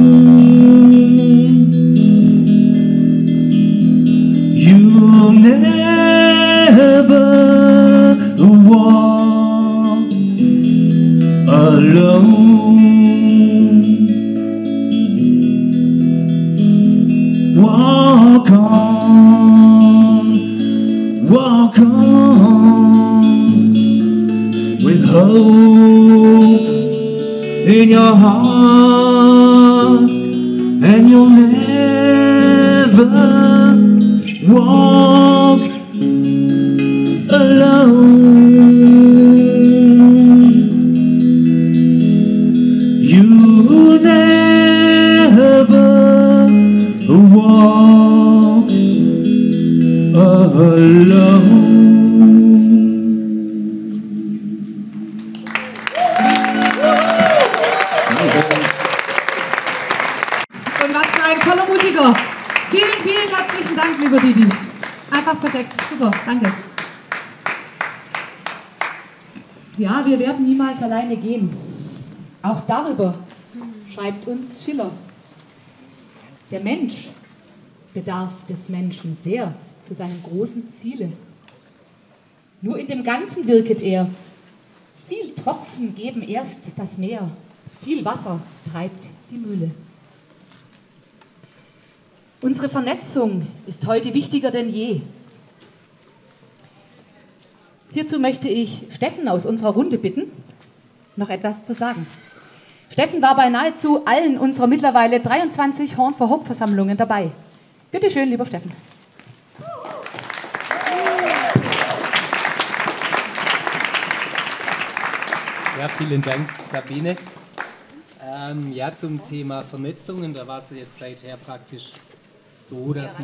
You'll never walk alone. Walk on with hope in your heart, and you'll never walk alone. You'll never walk alone. Und was für ein toller Musiker. Vielen, vielen herzlichen Dank, lieber Didi. Einfach perfekt. Super, danke. Ja, wir werden niemals alleine gehen. Auch darüber schreibt uns Schiller. Der Mensch bedarf des Menschen sehr zu seinem großen Ziele. Nur in dem Ganzen wirket er. Viel Tropfen geben erst das Meer, viel Wasser treibt die Mühle. Unsere Vernetzung ist heute wichtiger denn je. Hierzu möchte ich Steffen aus unserer Runde bitten, noch etwas zu sagen. Steffen war bei nahezu allen unserer mittlerweile 23 Horn for Hope Versammlungen dabei. Bitte schön, lieber Steffen. Ja, vielen Dank, Sabine. Ja, zum Thema Vernetzungen, da war es jetzt seither praktisch so, dass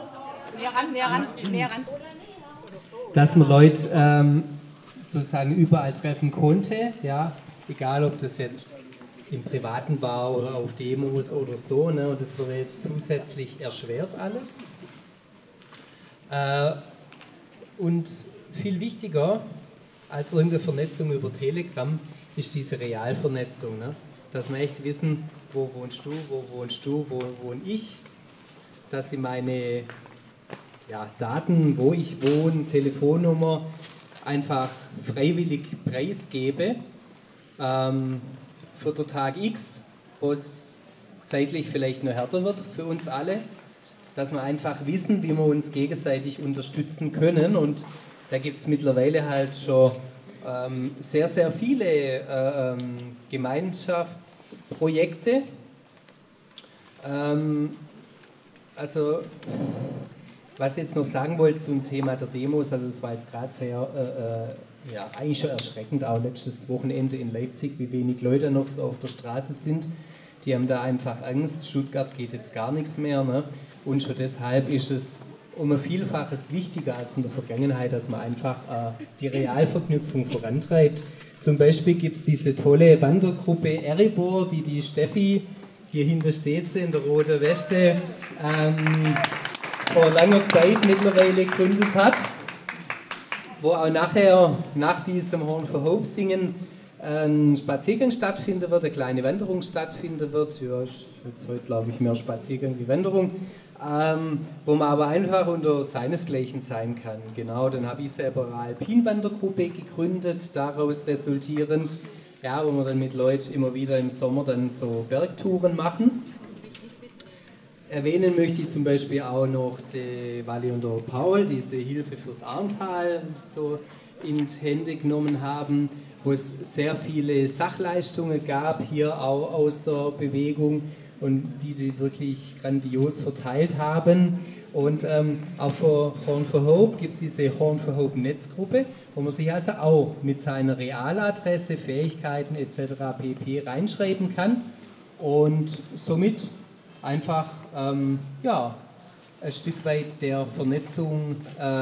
man Leute sozusagen überall treffen konnte, ja, egal ob das jetzt im Privaten war oder auf Demos oder so, ne, und das wurde jetzt zusätzlich erschwert alles. Und viel wichtiger als irgendeine Vernetzung über Telegram ist diese Realvernetzung, ne? Dass wir echt wissen, wo wohnst du, wo wohne ich, dass ich meine Daten, wo ich wohne, Telefonnummer einfach freiwillig preisgebe für den Tag X, wo es zeitlich vielleicht noch härter wird für uns alle, dass wir einfach wissen, wie wir uns gegenseitig unterstützen können, und da gibt es mittlerweile halt schon sehr, sehr viele Gemeinschaftsprojekte. Also, was ich jetzt noch sagen wollte zum Thema der Demos, also es war jetzt gerade sehr, eigentlich schon erschreckend, auch letztes Wochenende in Leipzig, wie wenig Leute noch so auf der Straße sind. Die haben da einfach Angst, Stuttgart geht jetzt gar nichts mehr, ne? Und schon deshalb ist es um ein Vielfaches wichtiger als in der Vergangenheit, dass man einfach die Realverknüpfung vorantreibt. Zum Beispiel gibt es diese tolle Wandergruppe Erebor, die Steffi, hier hinten steht sie in der roten Weste, vor langer Zeit mittlerweile gegründet hat, wo auch nachher, nach diesem Horn for Hope singen, ein Spaziergang stattfinden wird, eine kleine Wanderung stattfinden wird. Ja, ist jetzt heute, glaube ich, mehr Spaziergang wie Wanderung. Wo man aber einfach unter seinesgleichen sein kann. Genau, dann habe ich selber eine Alpinwandergruppe gegründet, daraus resultierend, ja, wo wir dann mit Leuten immer wieder im Sommer dann so Bergtouren machen. Erwähnen möchte ich zum Beispiel auch noch die Wally und der Paul, diese Hilfe fürs Arntal so in die Hände genommen haben, wo es sehr viele Sachleistungen gab, hier auch aus der Bewegung, und die wirklich grandios verteilt haben. Und auch für Horn for Hope gibt es diese Horn for Hope Netzgruppe, wo man sich also auch mit seiner Realadresse, Fähigkeiten etc. pp. Reinschreiben kann und somit einfach ein Stück weit der Vernetzung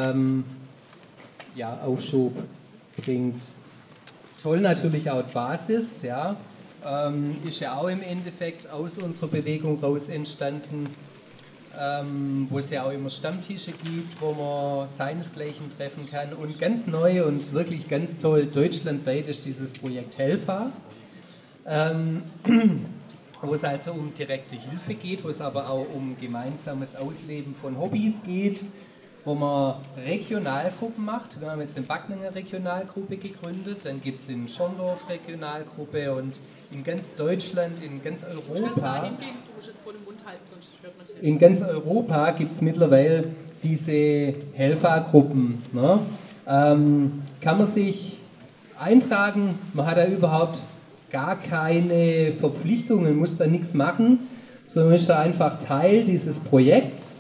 Aufschub bringt. Toll natürlich auch die Basis, ja. Ist ja auch im Endeffekt aus unserer Bewegung raus entstanden, wo es ja auch immer Stammtische gibt, wo man seinesgleichen treffen kann, und ganz neu und wirklich ganz toll deutschlandweit ist dieses Projekt Helfa, wo es also um direkte Hilfe geht, wo es aber auch um gemeinsames Ausleben von Hobbys geht, wo man Regionalgruppen macht. Wir haben jetzt in Backnang eine Regionalgruppe gegründet, dann gibt es in Schorndorf Regionalgruppe und in ganz Deutschland, in ganz Europa. In ganz Europa gibt es mittlerweile diese Helfergruppen. Ne? Kann man sich eintragen, man hat da überhaupt gar keine Verpflichtungen, muss da nichts machen, sondern ist da einfach Teil dieses Projekts.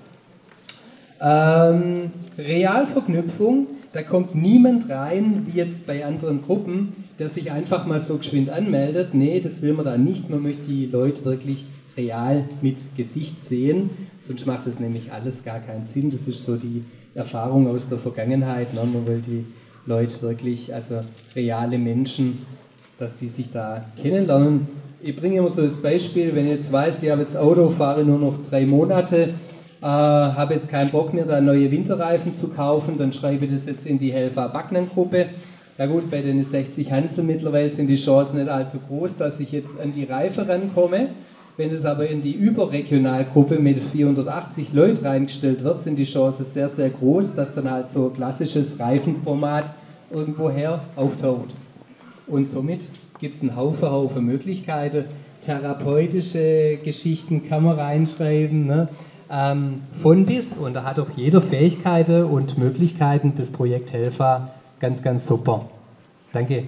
Realverknüpfung, da kommt niemand rein, wie jetzt bei anderen Gruppen, der sich einfach mal so geschwind anmeldet. Nee, das will man da nicht. Man möchte die Leute wirklich real mit Gesicht sehen, sonst macht das nämlich alles gar keinen Sinn. Das ist so die Erfahrung aus der Vergangenheit. Ne? Man will die Leute wirklich, also reale Menschen, dass die sich da kennenlernen. Ich bringe immer so das Beispiel, wenn ich jetzt weiß, ich habe jetzt Auto, fahre nur noch 3 Monate, habe jetzt keinen Bock mehr, da neue Winterreifen zu kaufen, dann schreibe ich das jetzt in die Helfa-Backnen-Gruppe. Ja gut, bei den 60 Hansel mittlerweile sind die Chancen nicht allzu groß, dass ich jetzt an die Reife rankomme. Wenn es aber in die Überregionalgruppe mit 480 Leuten reingestellt wird, sind die Chancen sehr, sehr groß, dass dann halt so ein klassisches Reifenformat irgendwoher auftaucht. Und somit gibt es einen Haufen Möglichkeiten. Therapeutische Geschichten kann man reinschreiben, ne? Von bis, und da hat auch jeder Fähigkeiten und Möglichkeiten. Das Projekt Helfa ganz, ganz super. Danke.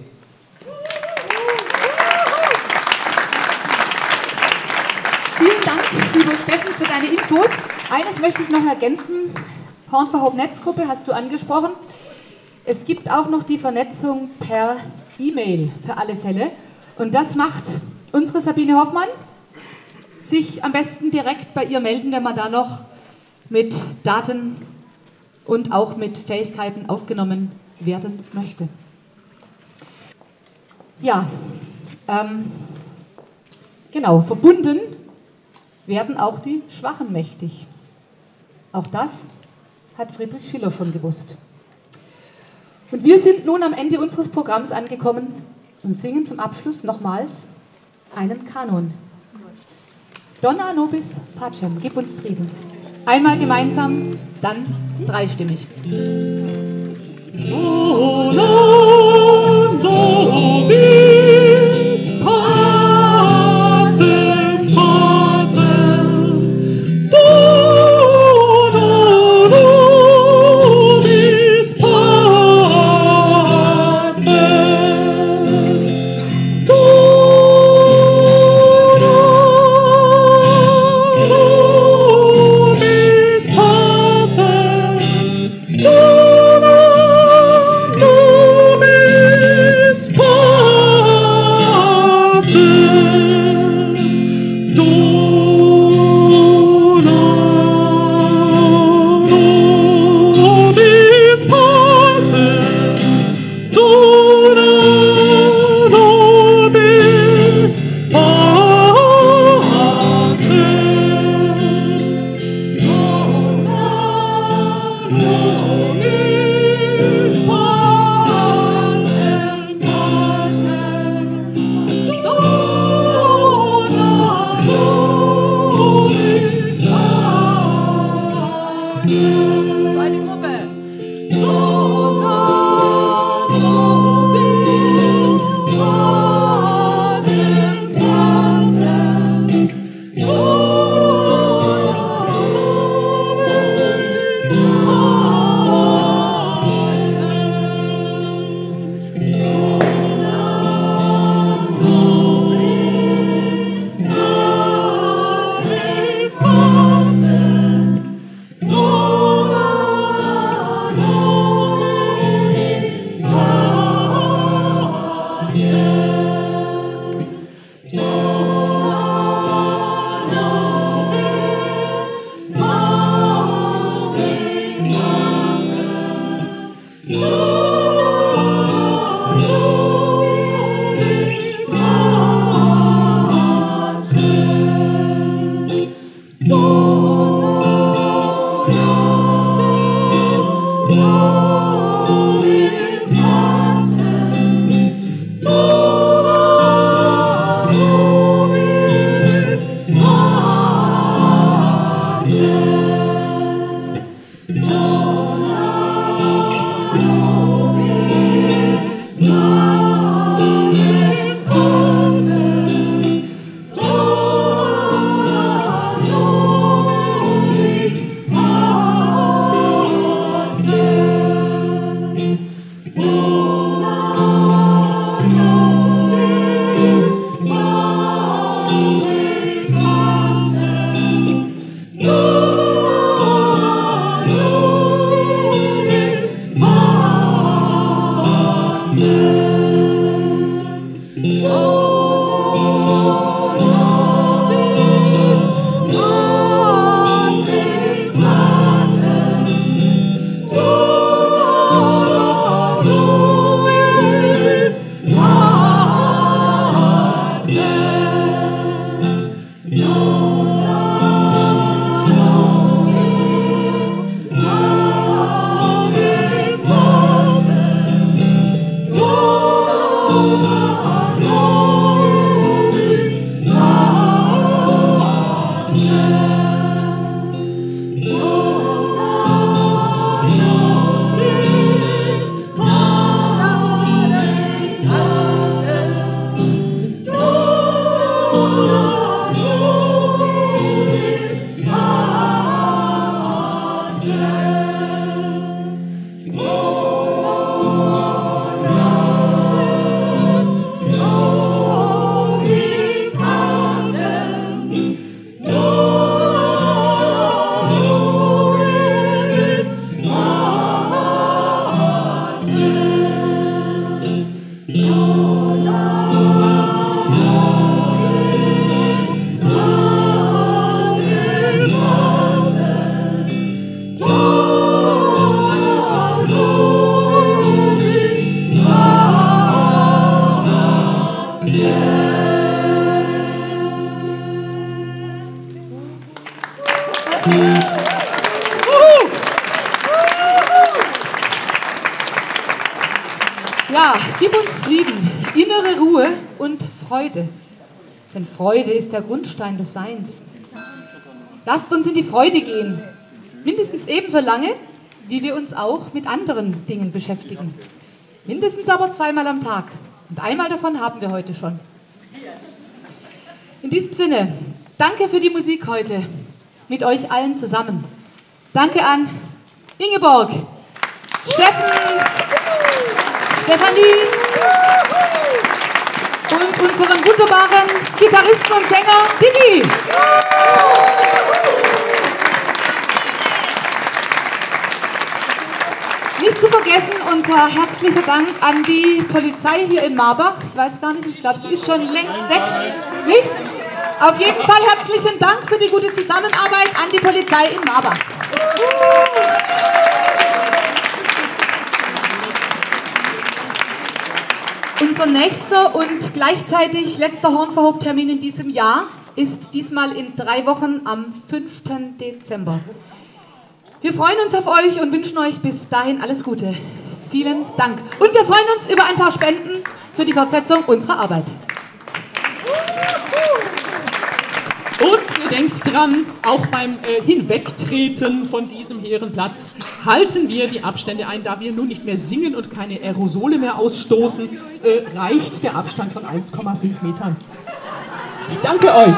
Vielen Dank, lieber Steffen, für deine Infos. Eines möchte ich noch ergänzen. Horn for Hope Netzgruppe hast du angesprochen. Es gibt auch noch die Vernetzung per E-Mail für alle Fälle. Und das macht unsere Sabine Hoffmann. Sich am besten direkt bei ihr melden, wenn man da noch mit Daten und auch mit Fähigkeiten aufgenommen werden möchte. Ja, genau, verbunden werden auch die Schwachen mächtig. Auch das hat Friedrich Schiller schon gewusst. Und wir sind nun am Ende unseres Programms angekommen und singen zum Abschluss nochmals einen Kanon. Dona nobis pacem, gib uns Frieden. Einmal gemeinsam, dann dreistimmig. Dona nobis pacem, pacem. Dona nobis pacem. Dona nobis Ja, gib uns Frieden, innere Ruhe und Freude. Denn Freude ist der Grundstein des Seins. Lasst uns in die Freude gehen. Mindestens ebenso lange, wie wir uns auch mit anderen Dingen beschäftigen. Mindestens aber 2-mal am Tag. Und einmal davon haben wir heute schon. In diesem Sinne, danke für die Musik heute. Mit euch allen zusammen. Danke an Ingeborg, Steffen, Stefanie und unseren wunderbaren Gitarristen und Sänger Didi. Nicht zu vergessen unser herzlicher Dank an die Polizei hier in Marbach. Ich weiß gar nicht, ich glaube, sie ist schon längst weg. Nicht? Auf jeden Fall herzlichen Dank für die gute Zusammenarbeit an die Polizei in Marbach. Unser nächster und gleichzeitig letzter Hornverhob-Termin in diesem Jahr ist diesmal in 3 Wochen am 5. Dezember. Wir freuen uns auf euch und wünschen euch bis dahin alles Gute. Vielen Dank. Und wir freuen uns über ein paar Spenden für die Fortsetzung unserer Arbeit. Und ihr denkt dran, auch beim Hinwegtreten von diesem hehren Platz halten wir die Abstände ein. Da wir nun nicht mehr singen und keine Aerosole mehr ausstoßen, reicht der Abstand von 1,5 Metern. Ich danke euch.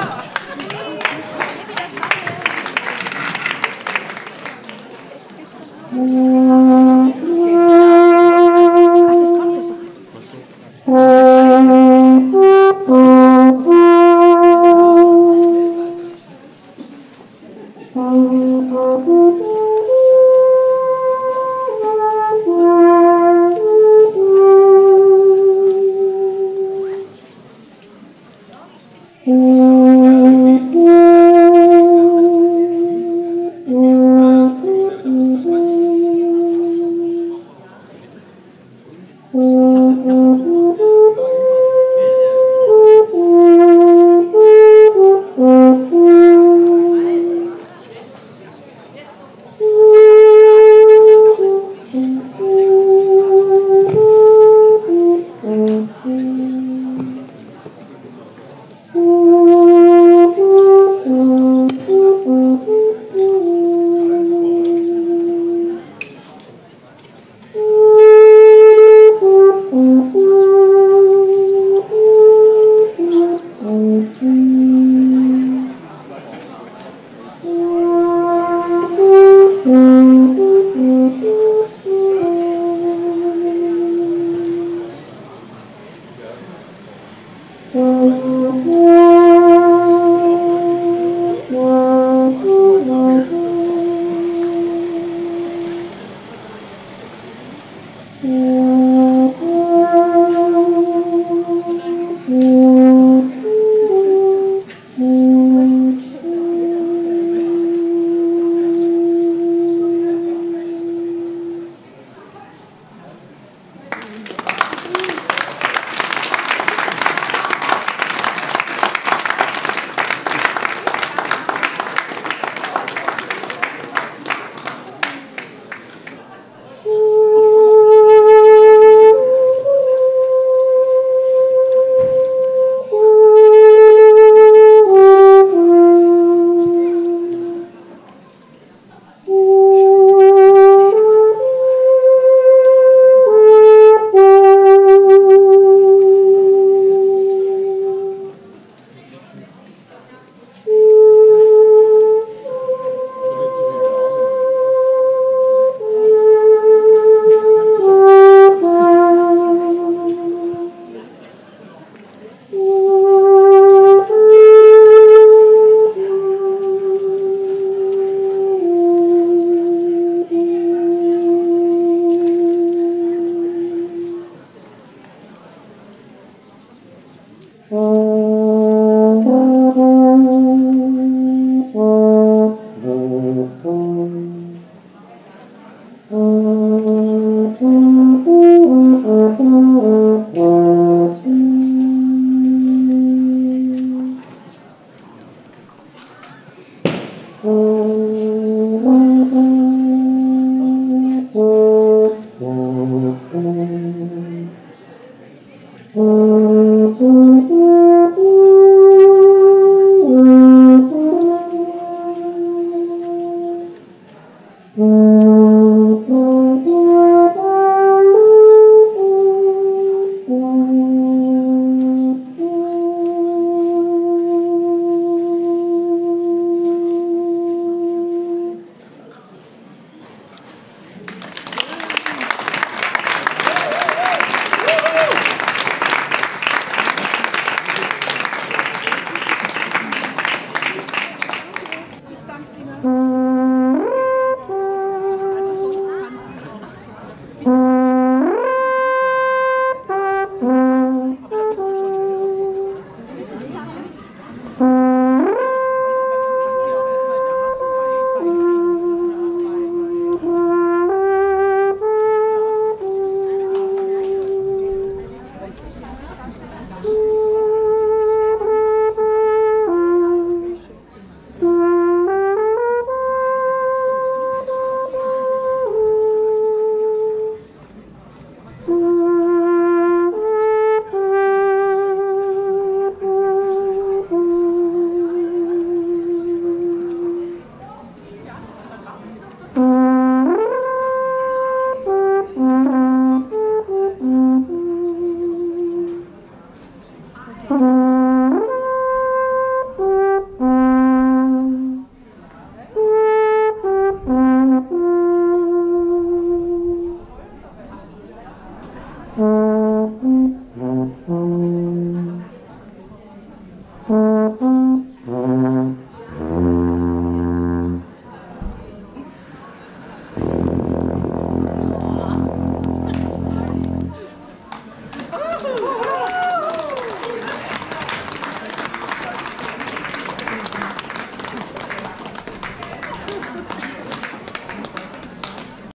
Musik